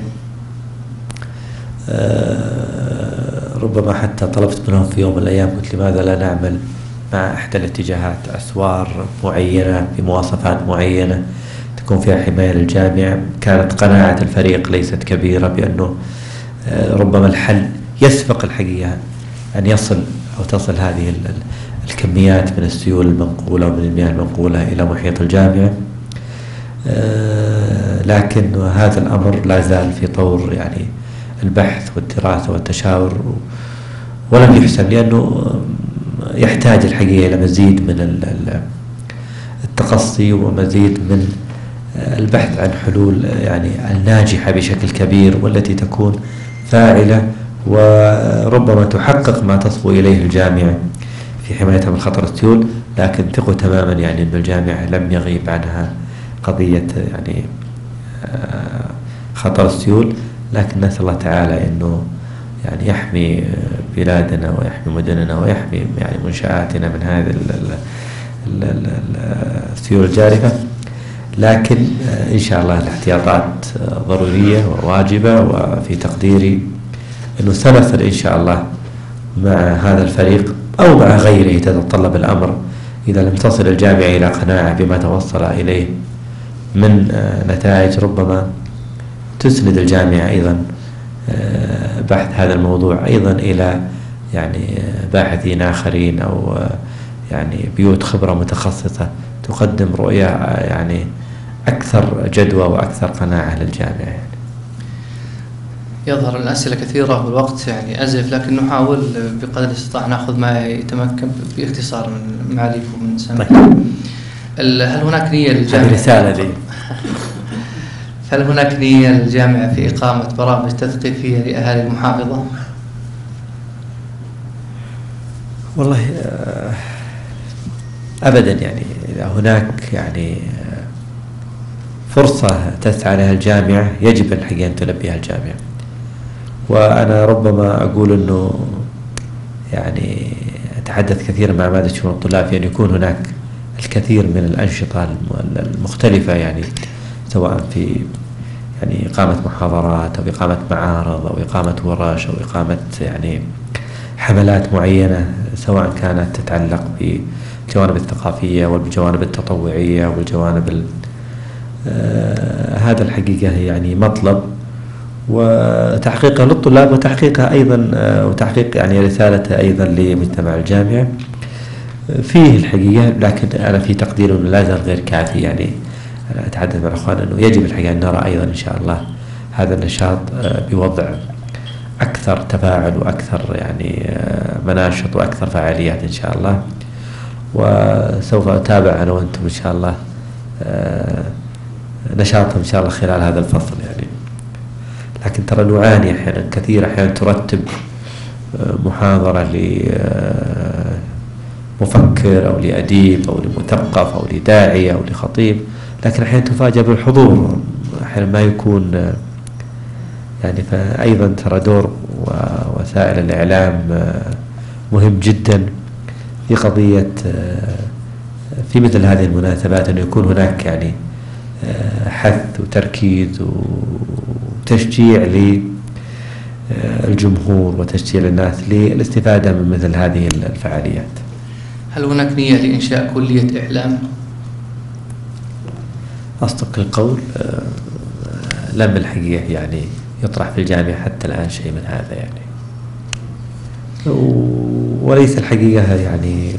ربما حتى طلبت منهم في يوم من الأيام، قلت لماذا لا نعمل مع إحدى الاتجاهات أسوار معينة بمواصفات معينة تكون فيها حماية للجامعة. كانت قناعة الفريق ليست كبيرة بأنه ربما الحل يسبق الحقيقة أن يصل أو تصل هذه الكميات من السيول المنقولة ومن المياه المنقولة إلى محيط الجامعة، لكن هذا الأمر لا زال في طور يعني البحث والدراسة والتشاور، ولم يحسم، لأنه يحتاج الحقيقة إلى مزيد من التقصي ومزيد من البحث عن حلول يعني الناجحة بشكل كبير، والتي تكون فاعلة وربما تحقق ما تصبو إليه الجامعة في حمايتها من خطر السيول. لكن ثقوا تماما يعني أن الجامعة لم يغيب عنها قضية يعني خطر السيول، لكن نسأل الله تعالى أنه يعني يحمي بلادنا ويحمي مدننا ويحمي يعني منشآتنا من هذه السيول الجارفة. لكن إن شاء الله الاحتياطات ضرورية وواجبة، وفي تقديري أنه سنصل إن شاء الله مع هذا الفريق أو مع غيره تتطلب الأمر، إذا لم تصل الجامعة إلى قناعة بما توصل إليه من نتائج، ربما تسند الجامعة أيضا بحث هذا الموضوع أيضا إلى يعني باحثين آخرين أو يعني بيوت خبرة متخصصة تقدم رؤية يعني أكثر جدوى وأكثر قناعة للجامعة. يعني يظهر الأسئلة كثيرة والوقت يعني أزف، لكن نحاول بقدر الاستطاعة نأخذ ما يتمكن باختصار من معاليكم من سنة. هل هناك نية للجامعة؟ رسالة لي. هل هناك نية للجامعة في إقامة برامج تثقيفية لأهالي المحافظة؟ والله أبدا، يعني إذا هناك يعني فرصة تسعى لها الجامعة يجب الحقيقة أن تلبيها الجامعة. وأنا ربما أقول أنه يعني أتحدث كثيرا مع مادة شؤون الطلاب في أن يكون هناك الكثير من الأنشطة المختلفة، يعني سواء في يعني إقامة محاضرات أو إقامة معارض أو إقامة ورش أو إقامة يعني حملات معينة، سواء كانت تتعلق بالجوانب الثقافية والجوانب التطوعية والجوانب آه هذا الحقيقة يعني مطلب وتحقيقه للطلاب وتحقيقها أيضا آه وتحقيق يعني رسالته أيضا لمجتمع الجامعة فيه الحقيقة. لكن أنا في تقدير أنه لا زال غير كافي، يعني أنا أتحدث مع الأخوان أنه يجب الحقيقة أن نرى أيضا إن شاء الله هذا النشاط آه بوضع أكثر تفاعل وأكثر يعني مناشط وأكثر فعاليات إن شاء الله. وسوف أتابع أنا وأنتم إن شاء الله نشاطهم إن شاء الله خلال هذا الفصل يعني. لكن ترى نعاني أحيانا كثير، أحيانا ترتب محاضرة لمفكر أو لأديب أو لمثقف أو لداعية أو لخطيب، لكن أحيانا تفاجأ بالحضور، أحيانا ما يكون يعني. فأيضا ترى دور وسائل الإعلام مهم جدا في قضية في مثل هذه المناسبات أن يكون هناك يعني حث وتركيز وتشجيع للجمهور وتشجيع الناس للاستفادة من مثل هذه الفعاليات. هل هناك نية لإنشاء كلية إعلام؟ أصدق القول لم الحقيقة يعني يطرح في الجامعة حتى الآن شيء من هذا يعني، وليس الحقيقة يعني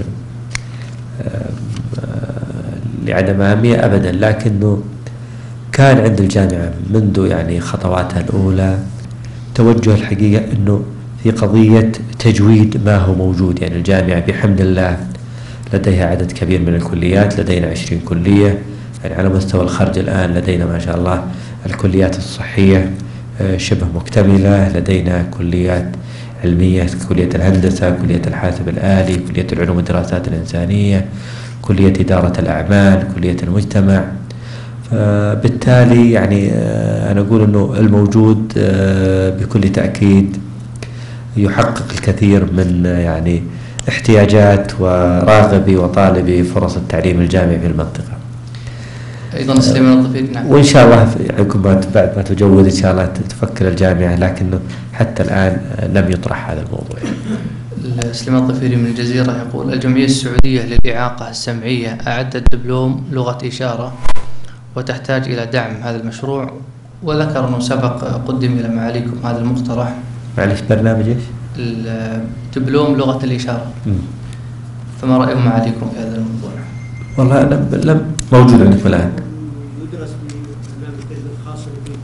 لعدم أهمية أبدا، لكنه كان عند الجامعة منذ يعني خطواتها الأولى توجه الحقيقة أنه في قضية تجويد ما هو موجود. يعني الجامعة بحمد الله لديها عدد كبير من الكليات، لدينا عشرين كلية يعني على مستوى الخرج. الآن لدينا ما شاء الله الكليات الصحية شبه مكتملة، لدينا كليات علمية، كلية الهندسة، كلية الحاسب الآلي، كلية العلوم والدراسات الإنسانية، كلية إدارة الأعمال، كلية المجتمع. فبالتالي يعني أنا أقول أنه الموجود بكل تأكيد يحقق الكثير من يعني احتياجات وراغبي وطالبي فرص التعليم الجامعي في المنطقة. أيضا سليمان الظفيري. نعم. وإن شاء الله يكون بعد ما تجود إن شاء الله تفكر الجامعة، لكنه حتى الآن لم يطرح هذا الموضوع. سليمان الظفيري من الجزيرة يقول: الجمعية السعودية للإعاقة السمعية أعدت دبلوم لغة إشارة وتحتاج إلى دعم هذا المشروع، وذكر أنه سبق قدم إلى معاليكم هذا المقترح. معلش برنامج إيش؟ الدبلوم لغة الإشارة. م. فما رأي معاليكم في هذا الموضوع؟ والله لم لم موجود عندكم الآن. يدرس بالبرنامج الخاص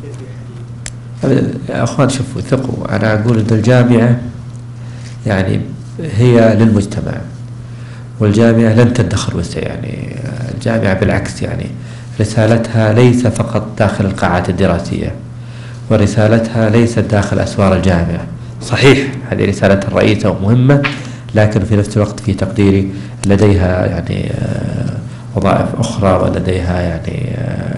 بالتربية الحديثة. يا أخوان شوفوا ثقوا، أنا أقول أن الجامعة يعني هي للمجتمع، والجامعة لن تدخر وسع. يعني الجامعة بالعكس يعني رسالتها ليس فقط داخل القاعات الدراسية، ورسالتها ليست داخل أسوار الجامعة. صحيح هذه رسالتها الرئيسة ومهمة، لكن في نفس الوقت في تقديري لديها يعني وظائف أخرى ولديها يعني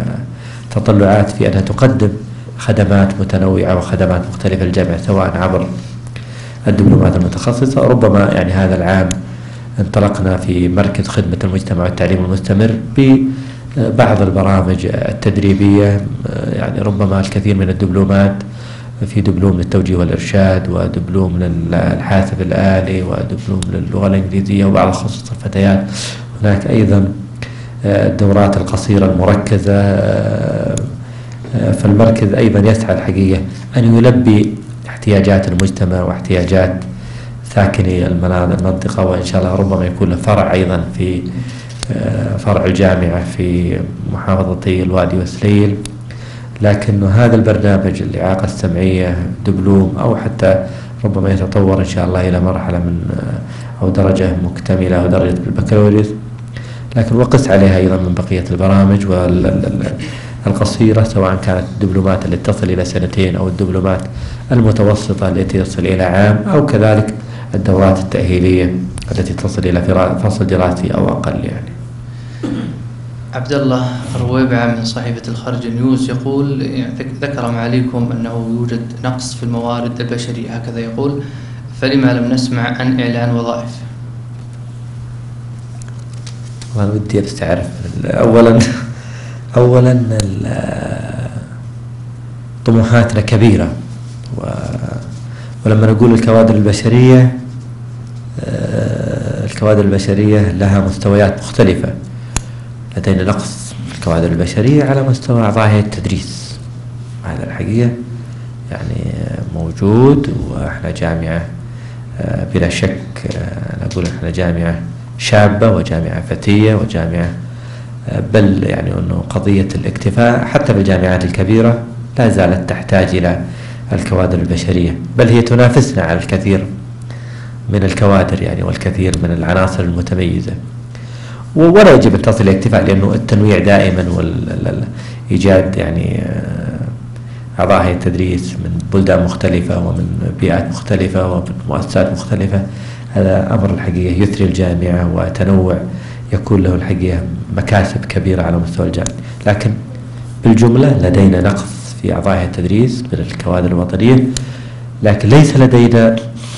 تطلعات في أنها تقدم خدمات متنوعة وخدمات مختلفة للجامعة، سواء عبر الدبلومات المتخصصة. ربما يعني هذا العام انطلقنا في مركز خدمة المجتمع والتعليم المستمر ببعض البرامج التدريبية، يعني ربما الكثير من الدبلومات، في دبلوم للتوجيه والإرشاد، ودبلوم للحاسب الآلي، ودبلوم للغة الإنجليزية، وبعض خصوص الفتيات. هناك أيضا الدورات القصيرة المركزة. فالمركز أيضا يسعى الحقيقة أن يلبي احتياجات المجتمع واحتياجات ساكني المنطقة، وإن شاء الله ربما يكون له فرع أيضا في فرع الجامعة في محافظتي الوادي والسليل. لكن هذا البرنامج الإعاقة السمعية دبلوم أو حتى ربما يتطور إن شاء الله إلى مرحلة من أو درجة مكتملة أو درجة البكالوريوس، لكن وقس عليها أيضا من بقية البرامج والقصيرة، سواء كانت الدبلومات التي تصل إلى سنتين أو الدبلومات المتوسطة التي تصل إلى عام، أو كذلك الدورات التأهيلية التي تصل إلى فصل دراسي أو أقل. يعني عبد الله الرويبعة من صحيفة الخارج نيوز يقول: ذكر معاليكم أنه يوجد نقص في الموارد البشرية، هكذا يقول، فلما لم نسمع عن إعلان وظائف؟ والله ودي بس أعرف أولا أولا طموحاتنا كبيرة، ولما نقول الكوادر البشرية، الكوادر البشرية لها مستويات مختلفة. لدينا نقص في الكوادر البشرية على مستوى أعضاء هيئة التدريس، هذا الحقيقة يعني موجود. وإحنا جامعة بلا شك، نقول إحنا جامعة شابة وجامعة فتية وجامعة، بل يعني أنه قضية الاكتفاء حتى بالجامعات الكبيرة لا زالت تحتاج إلى الكوادر البشرية، بل هي تنافسنا على الكثير من الكوادر يعني والكثير من العناصر المتميزة. ولا يجب أن تصل الاكتفاء، لأنه التنويع دائما والإيجاد يعني أعضاء هيئة التدريس من بلدان مختلفة ومن بيئات مختلفة ومن مؤسسات مختلفة، هذا أمر الحقيقة يثري الجامعة، وتنوع يكون له الحقيقة مكاسب كبيرة على مستوى الجامعة. لكن بالجملة لدينا نقص في أعضاء هيئة التدريس من الكوادر الوطنية، لكن ليس لدينا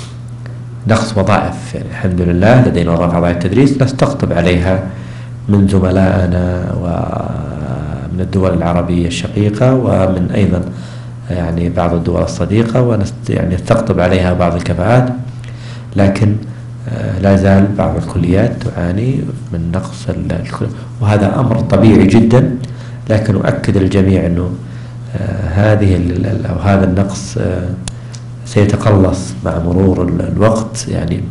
نقص وظائف. يعني الحمد لله لدينا وظائف أعضاء التدريس نستقطب عليها من زملائنا ومن الدول العربية الشقيقة، ومن أيضا يعني بعض الدول الصديقة، ونست يعني نستقطب عليها بعض الكفاءات. لكن لا زال بعض الكليات تعاني من نقص الكل، وهذا أمر طبيعي جدا. لكن أؤكد للجميع أنه هذه أو هذا النقص سيتقلص مع مرور الوقت. يعني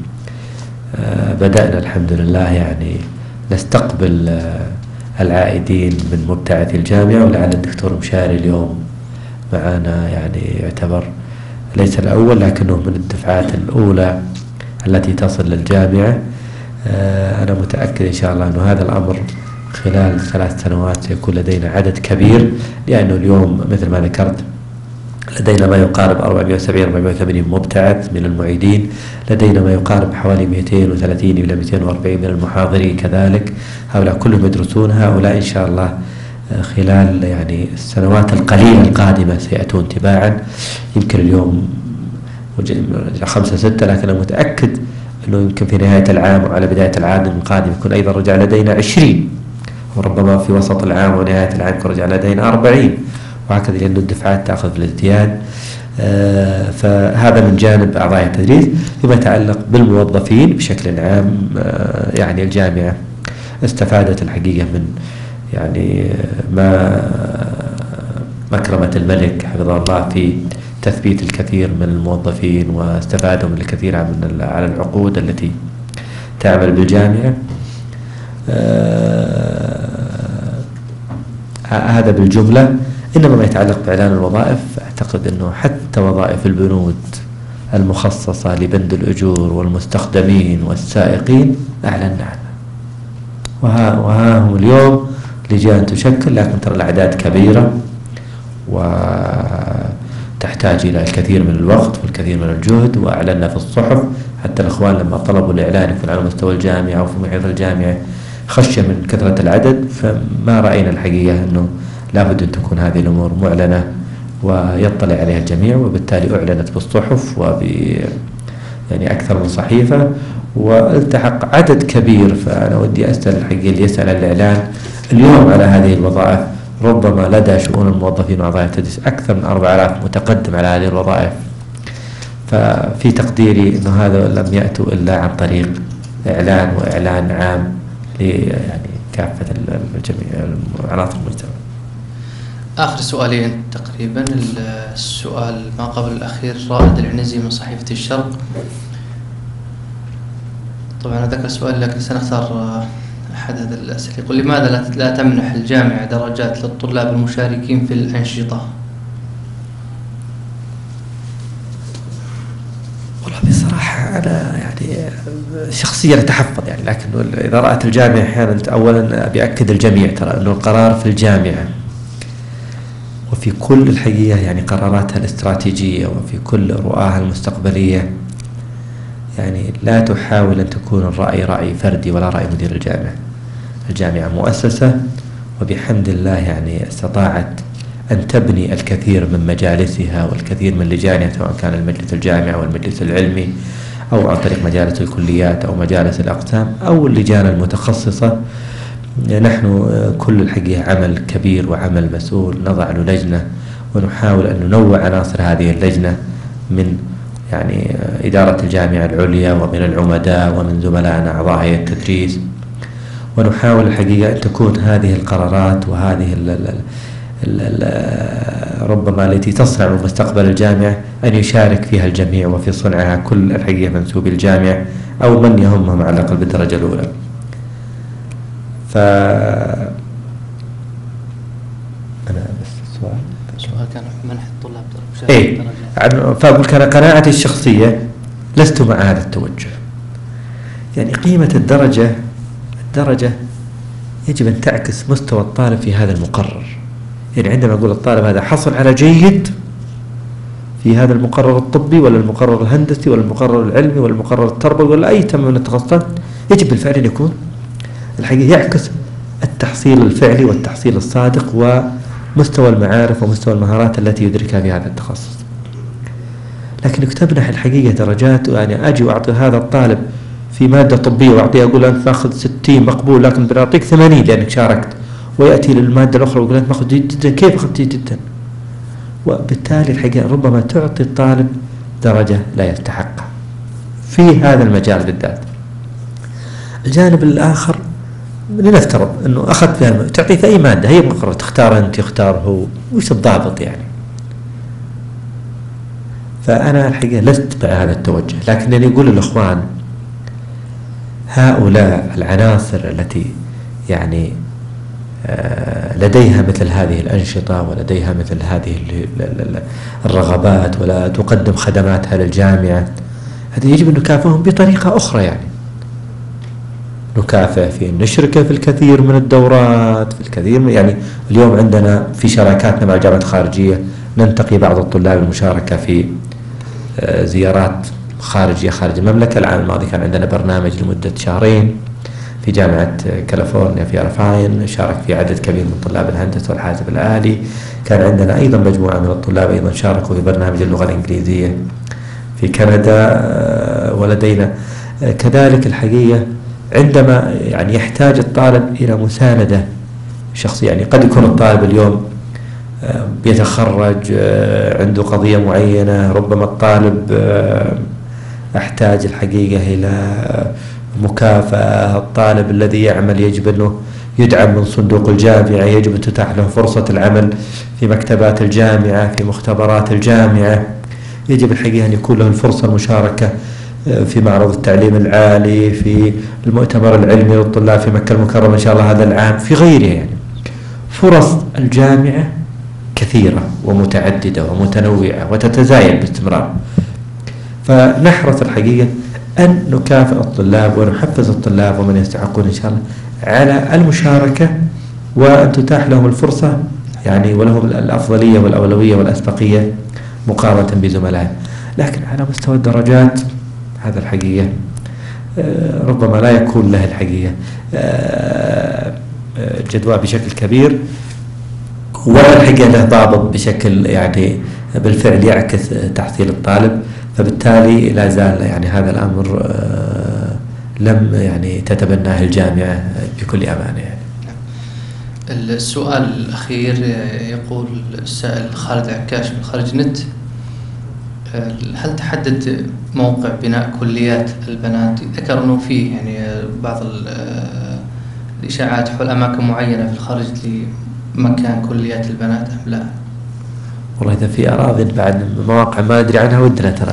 بدأنا الحمد لله يعني نستقبل العائدين من مبتعثي الجامعة، ولعل الدكتور مشاري اليوم معنا يعني يعتبر ليس الأول لكنه من الدفعات الأولى التي تصل للجامعة. أنا متأكد إن شاء الله أنه هذا الأمر خلال ثلاث سنوات سيكون لدينا عدد كبير، لأنه اليوم مثل ما ذكرت لدينا ما يقارب أربعمائة وسبعين أربعمائة وثمانين مبتعث من المعيدين، لدينا ما يقارب حوالي مئتين وثلاثين إلى مئتين وأربعين من المحاضرين كذلك، هؤلاء كلهم يدرسون. هؤلاء إن شاء الله خلال يعني السنوات القليلة القادمة سيأتون تباعا. يمكن اليوم خمسة ستة، لكن أنا متأكد أنه يمكن في نهاية العام وعلى بداية العام القادم يكون أيضا رجع لدينا عشرين، وربما في وسط العام ونهاية العام يكون رجع لدينا أربعين، وهكذا، لأن الدفعات تأخذ الازدياد. آه فهذا من جانب أعضاء التدريس. فيما يتعلق بالموظفين بشكل عام، آه يعني الجامعة استفادت الحقيقة من يعني ما مكرمة الملك حفظه الله في تثبيت الكثير من الموظفين، واستفادوا من الكثير من على العقود التي تعمل بالجامعة. آه هذا بالجملة. إنما ما يتعلق بإعلان الوظائف، أعتقد أنه حتى وظائف البنود المخصصة لبند الأجور والمستخدمين والسائقين أعلنا عنها، وها, وها هم اليوم لجان تشكل، لكن ترى الأعداد كبيرة وتحتاج إلى الكثير من الوقت والكثير من الجهد. وأعلنا في الصحف، حتى الأخوان لما طلبوا الإعلان يكون على مستوى الجامعة وفي محيط الجامعة خشية من كثرة العدد، فما رأينا الحقيقة أنه لابد أن تكون هذه الأمور معلنة ويطلع عليها الجميع، وبالتالي أعلنت بالصحف وب يعني أكثر من صحيفة والتحق عدد كبير. فأنا ودي أسأل الحقيقة اللي يسأل الإعلان اليوم على هذه الوظائف، ربما لدى شؤون الموظفين وأعضاء التدريس أكثر من أربعة آلاف متقدم على هذه الوظائف. ففي تقديري أنه هذا لم يأتوا إلا عن طريق إعلان وإعلان عام يعني كافة الجميع عناصر المجتمع. آخر سؤالين تقريبا. السؤال ما قبل الأخير، رائد العنزي من صحيفة الشرق. طبعا ذكر سؤال لكن سنختار أحد هذه الأسئلة. يقول: لماذا لا تمنح الجامعة درجات للطلاب المشاركين في الأنشطة؟ والله بصراحة أنا يعني شخصيا أتحفظ يعني، لكن إذا رأت الجامعة أحيانا، أولا بيأكد الجميع ترى أنه القرار في الجامعة، وفي كل الحقيقة يعني قراراتها الاستراتيجية وفي كل رؤاها المستقبلية، يعني لا تحاول أن تكون الرأي رأي فردي ولا رأي مدير الجامعة. الجامعة مؤسسة، وبحمد الله يعني استطاعت أن تبني الكثير من مجالسها والكثير من لجانها، سواء كان المجلس الجامعي والمجلس العلمي أو عن طريق مجالس الكليات أو مجالس الأقسام أو اللجان المتخصصة. نحن كل الحقيقة عمل كبير وعمل مسؤول، نضع له لجنة ونحاول أن ننوع عناصر هذه اللجنة من يعني إدارة الجامعة العليا ومن العمداء ومن زملائنا أعضاء هيئة التدريس، ونحاول الحقيقة أن تكون هذه القرارات وهذه ال ال ال ال ربما التي تصنع مستقبل الجامعة أن يشارك فيها الجميع وفي صنعها كل الحقيقة منسوبي الجامعة أو من يهمهم على الأقل بالدرجة الأولى. ف أنا بس السؤال السؤال كان منح الطلاب إيه، فأقول كان قناعتي الشخصية لست مع هذا التوجه. يعني قيمة الدرجة الدرجة يجب أن تعكس مستوى الطالب في هذا المقرر. يعني عندما أقول الطالب هذا حصل على جيد في هذا المقرر الطبي ولا المقرر الهندسي ولا المقرر العلمي ولا المقرر التربوي ولا أي تم من التخصصات، يجب بالفعل أن يكون الحقيقة يعكس التحصيل الفعلي والتحصيل الصادق ومستوى المعارف ومستوى المهارات التي يدركها في هذا التخصص. لكن تمنح الحقيقة درجات، يعني أجي وأعطي هذا الطالب في مادة طبية وأعطيه أقول أنت ماخذ ستين مقبول لكن بنعطيك ثمانين لأنك شاركت، ويأتي للمادة الأخرى ويقول أنت ماخذ جيد جدا، كيف أخذت جيد جدا؟ وبالتالي الحقيقة ربما تعطي الطالب درجة لا يستحقها في هذا المجال بالذات. الجانب الآخر لنفترض أنه أخذت فيها الم... تعطيه في أي مادة هي مقررة، تختار أنت يختار هو، وش الضابط يعني؟ فأنا الحقيقة لست مع هذا التوجه، لكنني أقول للإخوان هؤلاء العناصر التي يعني لديها مثل هذه الأنشطة ولديها مثل هذه الرغبات ولا تقدم خدماتها للجامعة، هذه يجب أن نكافئهم بطريقة أخرى. يعني نكافئ في نشركة في الكثير من الدورات، في الكثير من يعني اليوم عندنا في شراكاتنا مع الجامعات الخارجية ننتقي بعض الطلاب المشاركة في زيارات خارجية خارج المملكة. العام الماضي كان عندنا برنامج لمدة شهرين في جامعة كاليفورنيا في أرفاين، شارك في عدد كبير من طلاب الهندسة والحاسب الآلي. كان عندنا أيضا مجموعة من الطلاب أيضا شاركوا في برنامج اللغة الإنجليزية في كندا. ولدينا كذلك الحقيقة عندما يعني يحتاج الطالب إلى مساندة شخصية، يعني قد يكون الطالب اليوم بيتخرج عنده قضية معينة، ربما الطالب أحتاج الحقيقة إلى مكافأة، الطالب الذي يعمل يجب أنه يدعم من صندوق الجامعة، يجب أن تتاح له فرصة العمل في مكتبات الجامعة في مختبرات الجامعة، يجب الحقيقة أن يكون له الفرصة المشاركة في معرض التعليم العالي، في المؤتمر العلمي للطلاب في مكة المكرمة إن شاء الله هذا العام، في غيره. يعني فرص الجامعة كثيرة ومتعددة ومتنوعة وتتزايد باستمرار، فنحرص الحقيقة أن نكافئ الطلاب ونحفز الطلاب ومن يستحقون إن شاء الله على المشاركة، وأن تتاح لهم الفرصة يعني ولهم الأفضلية والأولوية والأسبقية مقارنة بزملائهم. لكن على مستوى الدرجات هذا الحقيقة ربما لا يكون له الحقيقة جدوى بشكل كبير، ولا الحقيقة له ضابط بشكل يعني بالفعل يعكس تحصيل الطالب. فبالتالي لا زال يعني هذا الأمر لم يعني تتبناه الجامعة بكل أمانة. يعني السؤال الأخير يقول السائل خالد عكاش من خارج نت: هل تحدد موقع بناء كليات البنات؟ ذكر أنه فيه يعني بعض الإشاعات حول أماكن معينة في الخارج لمكان كليات البنات أم لا؟ والله إذا في أراضي بعد مواقع ما أدري عنها ودنا ترى،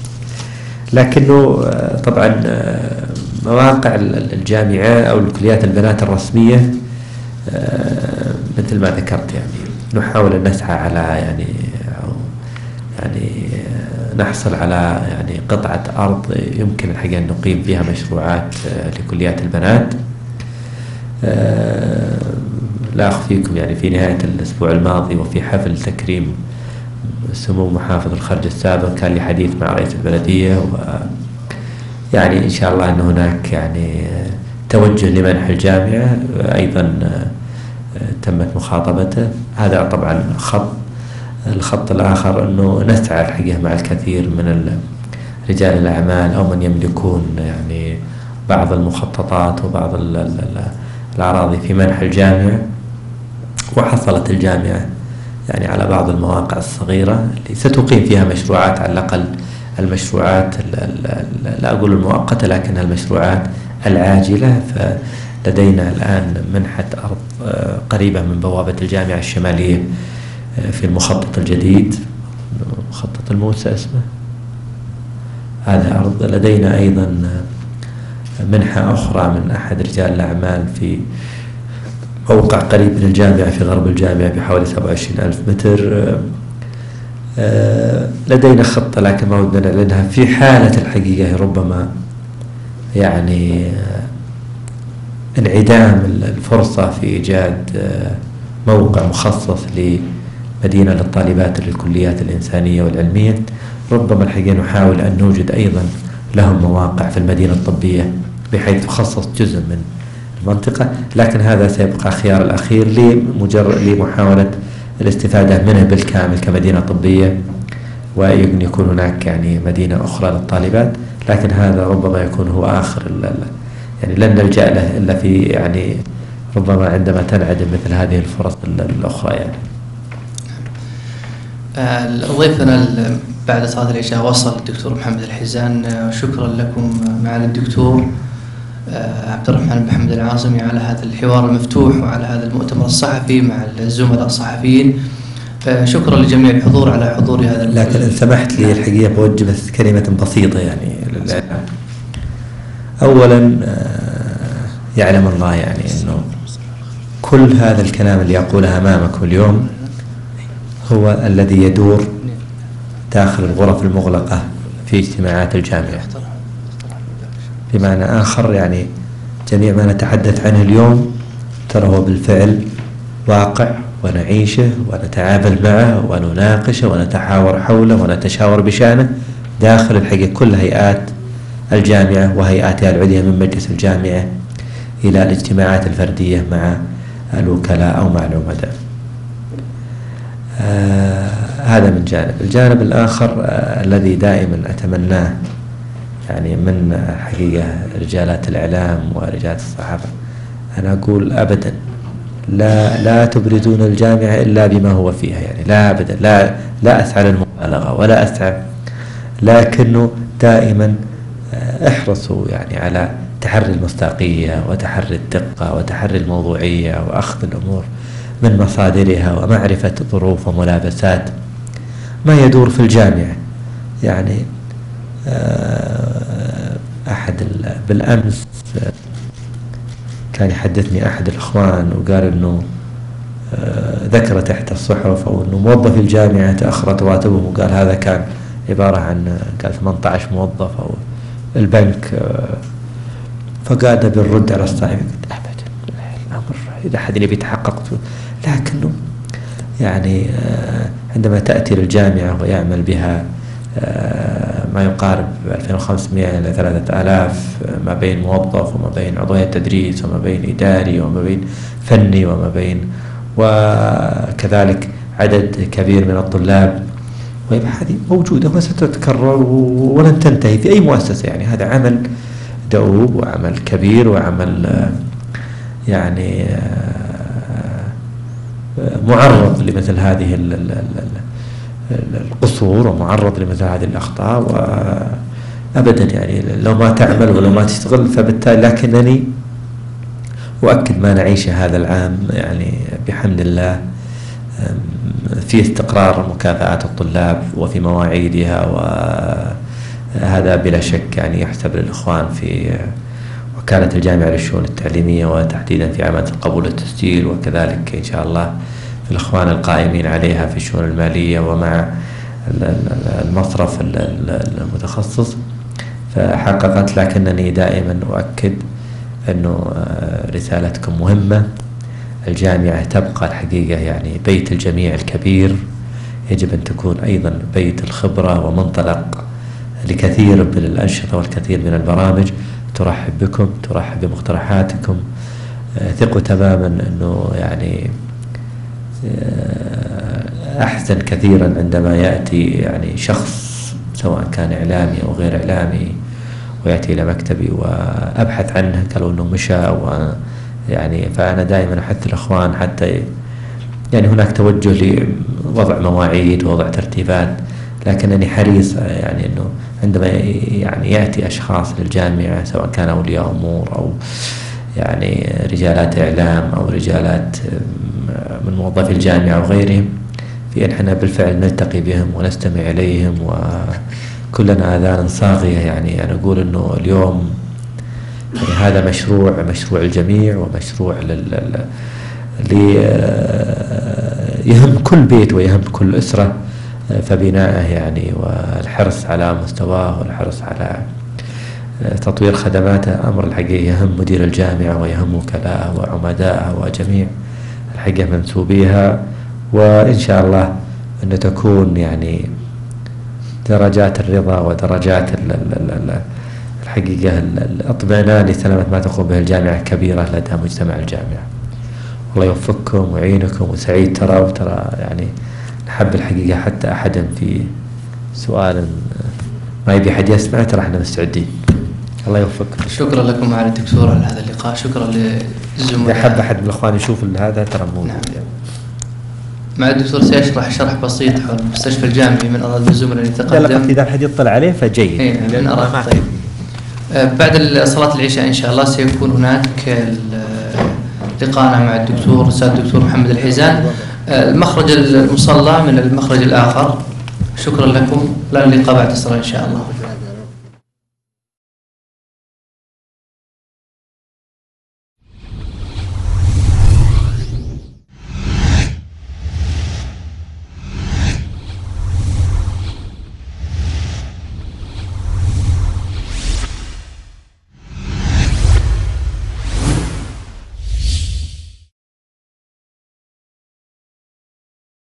لكنه طبعا مواقع الجامعة أو الكليات البنات الرسمية مثل ما ذكرت يعني نحاول أن نسعى على يعني يعني نحصل على يعني قطعة أرض يمكن الحقيقة أن نقيم فيها مشروعات لكليات البنات. لا أخفيكم يعني في نهاية الأسبوع الماضي وفي حفل تكريم سمو محافظ الخرج السابق كان لي حديث مع رئيس البلدية، ويعني إن شاء الله أن هناك يعني توجه لمنح الجامعة أيضا تمت مخاطبته. هذا طبعا خط. الخط الآخر أنه نسعى الحقيقة مع الكثير من رجال الأعمال أو من يملكون يعني بعض المخططات وبعض ال ال ال الأراضي في منح الجامعة. وحصلت الجامعة يعني على بعض المواقع الصغيرة اللي ستقيم فيها مشروعات، على الأقل المشروعات لا أقول المؤقتة لكنها المشروعات العاجلة. فلدينا الآن منحة أرض قريبة من بوابة الجامعة الشمالية في المخطط الجديد، مخطط الموسى اسمه، هذا أرض. لدينا أيضا منحة أخرى من أحد رجال الأعمال في موقع قريب من الجامعة في غرب الجامعة بحوالي سبعة وعشرين ألف متر. لدينا خطة لكن ما ودنا نعلنها في حالة الحقيقة ربما يعني انعدام الفرصة في إيجاد موقع مخصص لمدينة للطالبات للكليات الإنسانية والعلمية. ربما الحقيقة نحاول أن نوجد أيضا لهم مواقع في المدينة الطبية بحيث تخصص جزء من المنطقة، لكن هذا سيبقى خيار الأخير لمجرد لمحاولة الاستفادة منه بالكامل كمدينة طبية، وأن يكون هناك يعني مدينة أخرى للطالبات. لكن هذا ربما يكون هو آخر يعني لن نلجأ له إلا في يعني ربما عندما تنعدم مثل هذه الفرص الأخرى يعني. ضيفنا بعد صلاة العشاء وصل الدكتور محمد الحزان. شكرا لكم معالي الدكتور عبد الرحمن محمد العاصمي على هذا الحوار المفتوح وعلى هذا المؤتمر الصحفي مع الزملاء الصحفيين. شكرا لجميع الحضور على حضور هذا. لكن إن سمحت لي الحقيقة بوجه بس كلمة بسيطة يعني. أولا يعلم الله يعني أنه كل هذا الكلام اللي أقوله أمامكم اليوم هو الذي يدور داخل الغرف المغلقة في اجتماعات الجامعة. بمعنى آخر يعني جميع ما نتحدث عنه اليوم ترى هو بالفعل واقع ونعيشه ونتعامل معه ونناقشه ونتحاور حوله ونتشاور بشأنه داخل الحقيقة كل هيئات الجامعة وهيئاتها العليا من مجلس الجامعة إلى الاجتماعات الفردية مع الوكلاء أو مع العمداء. آه هذا من جانب. الجانب الآخر آه الذي دائما أتمناه يعني من حقيقة رجالات الإعلام ورجالات الصحافة، أنا أقول أبدا لا لا تبرزون الجامعة إلا بما هو فيها يعني، لا أبدا، لا لا أسعى للمبالغة ولا أسعى، لكنه دائما احرصوا يعني على تحري المصداقية وتحري الدقة وتحري الموضوعية وأخذ الأمور من مصادرها ومعرفة ظروف وملابسات ما يدور في الجامعة. يعني أحد بالأمس كان يحدثني أحد الإخوان وقال إنه ذكر تحت الصحف أو إنه موظف الجامعة تأخرت رواتبهم، وقال هذا كان عبارة عن قال ثمانية عشر موظف أو البنك. فقال بالرد على الصاحب قلت أبدا الأمر إذا أحد يبي يتحقق، لكنه يعني عندما تأتي للجامعة ويعمل بها ما يقارب ألفين وخمسمائة إلى ثلاثة آلاف ما بين موظف وما بين عضوية تدريس وما بين إداري وما بين فني وما بين وكذلك عدد كبير من الطلاب، وهذه موجودة وستتكرر ولن تنتهي في أي مؤسسة. يعني هذا عمل دؤوب وعمل كبير وعمل يعني معرض لمثل هذه القصور ومعرض لمثل هذه الأخطاء، وأبدا يعني لو ما تعمل ولو ما تشتغل فبالتالي. لكنني أؤكد ما نعيشه هذا العام يعني بحمد الله في استقرار مكافآت الطلاب وفي مواعيدها، وهذا بلا شك يعني يحسب للإخوان في وكالة الجامعة للشؤون التعليمية وتحديدا في عملية القبول والتسجيل، وكذلك إن شاء الله في الإخوان القائمين عليها في الشؤون المالية ومع المصرف المتخصص. فحققت، لكنني دائما أؤكد أنه رسالتكم مهمة. الجامعة تبقى الحقيقة يعني بيت الجميع الكبير، يجب أن تكون أيضا بيت الخبرة ومنطلق لكثير من الأنشطة والكثير من البرامج. ترحب بكم، ترحب بمقترحاتكم. ثقوا تماما أنه يعني أحسن كثيرا عندما يأتي يعني شخص سواء كان إعلامي أو غير إعلامي ويأتي إلى مكتبي وأبحث عنه، قالوا أنه مشى، و يعني فأنا دائما أحث الأخوان حتى يعني هناك توجه لوضع مواعيد ووضع ترتيبات، لكنني حريص يعني أنه عندما يعني يأتي أشخاص للجامعة سواء كان أولياء أمور أو يعني رجالات إعلام أو رجالات من موظفي الجامعة وغيرهم، في أن احنا بالفعل نلتقي بهم ونستمع إليهم وكلنا آذان صاغية. يعني أنا أقول أنه اليوم يعني هذا مشروع مشروع الجميع ومشروع لل يهم كل بيت ويهم كل أسرة، فبناءه يعني والحرص على مستواه والحرص على تطوير خدماته أمر الحقيقة يهم مدير الجامعة ويهم وكلاءه وعمدائه وجميع الحقيقة منسوبيها، وإن شاء الله أن تكون يعني درجات الرضا ودرجات الحقيقة الاطمئنان لسلامة ما تقوم به الجامعة كبيرة لدى مجتمع الجامعة. الله يوفقكم ويعينكم، وسعيد ترى وترى يعني نحب الحقيقة حتى أحد في سؤال ما يبي أحد يسمع ترى احنا مستعدين. الله يوفقكم. شكرا لكم معالي الدكتور على هذا اللقاء، شكرا للزملاء. إذا حب أحد من الأخوان يشوف هذا ترى موجود. نعم. يعني. مع الدكتور سيشرح شرح بسيط حول المستشفى الجامعي من أراد الزملاء اللي تقدم. إذا أحد يطلع عليه فجيد. إيه من أراد. طيب. بعد صلاة العشاء إن شاء الله سيكون هناك لقاءنا مع الدكتور الأستاذ الدكتور محمد الحيزان، المخرج المصلى من المخرج الآخر. شكرا لكم، لا اللقاء بعد الصلاة إن شاء الله.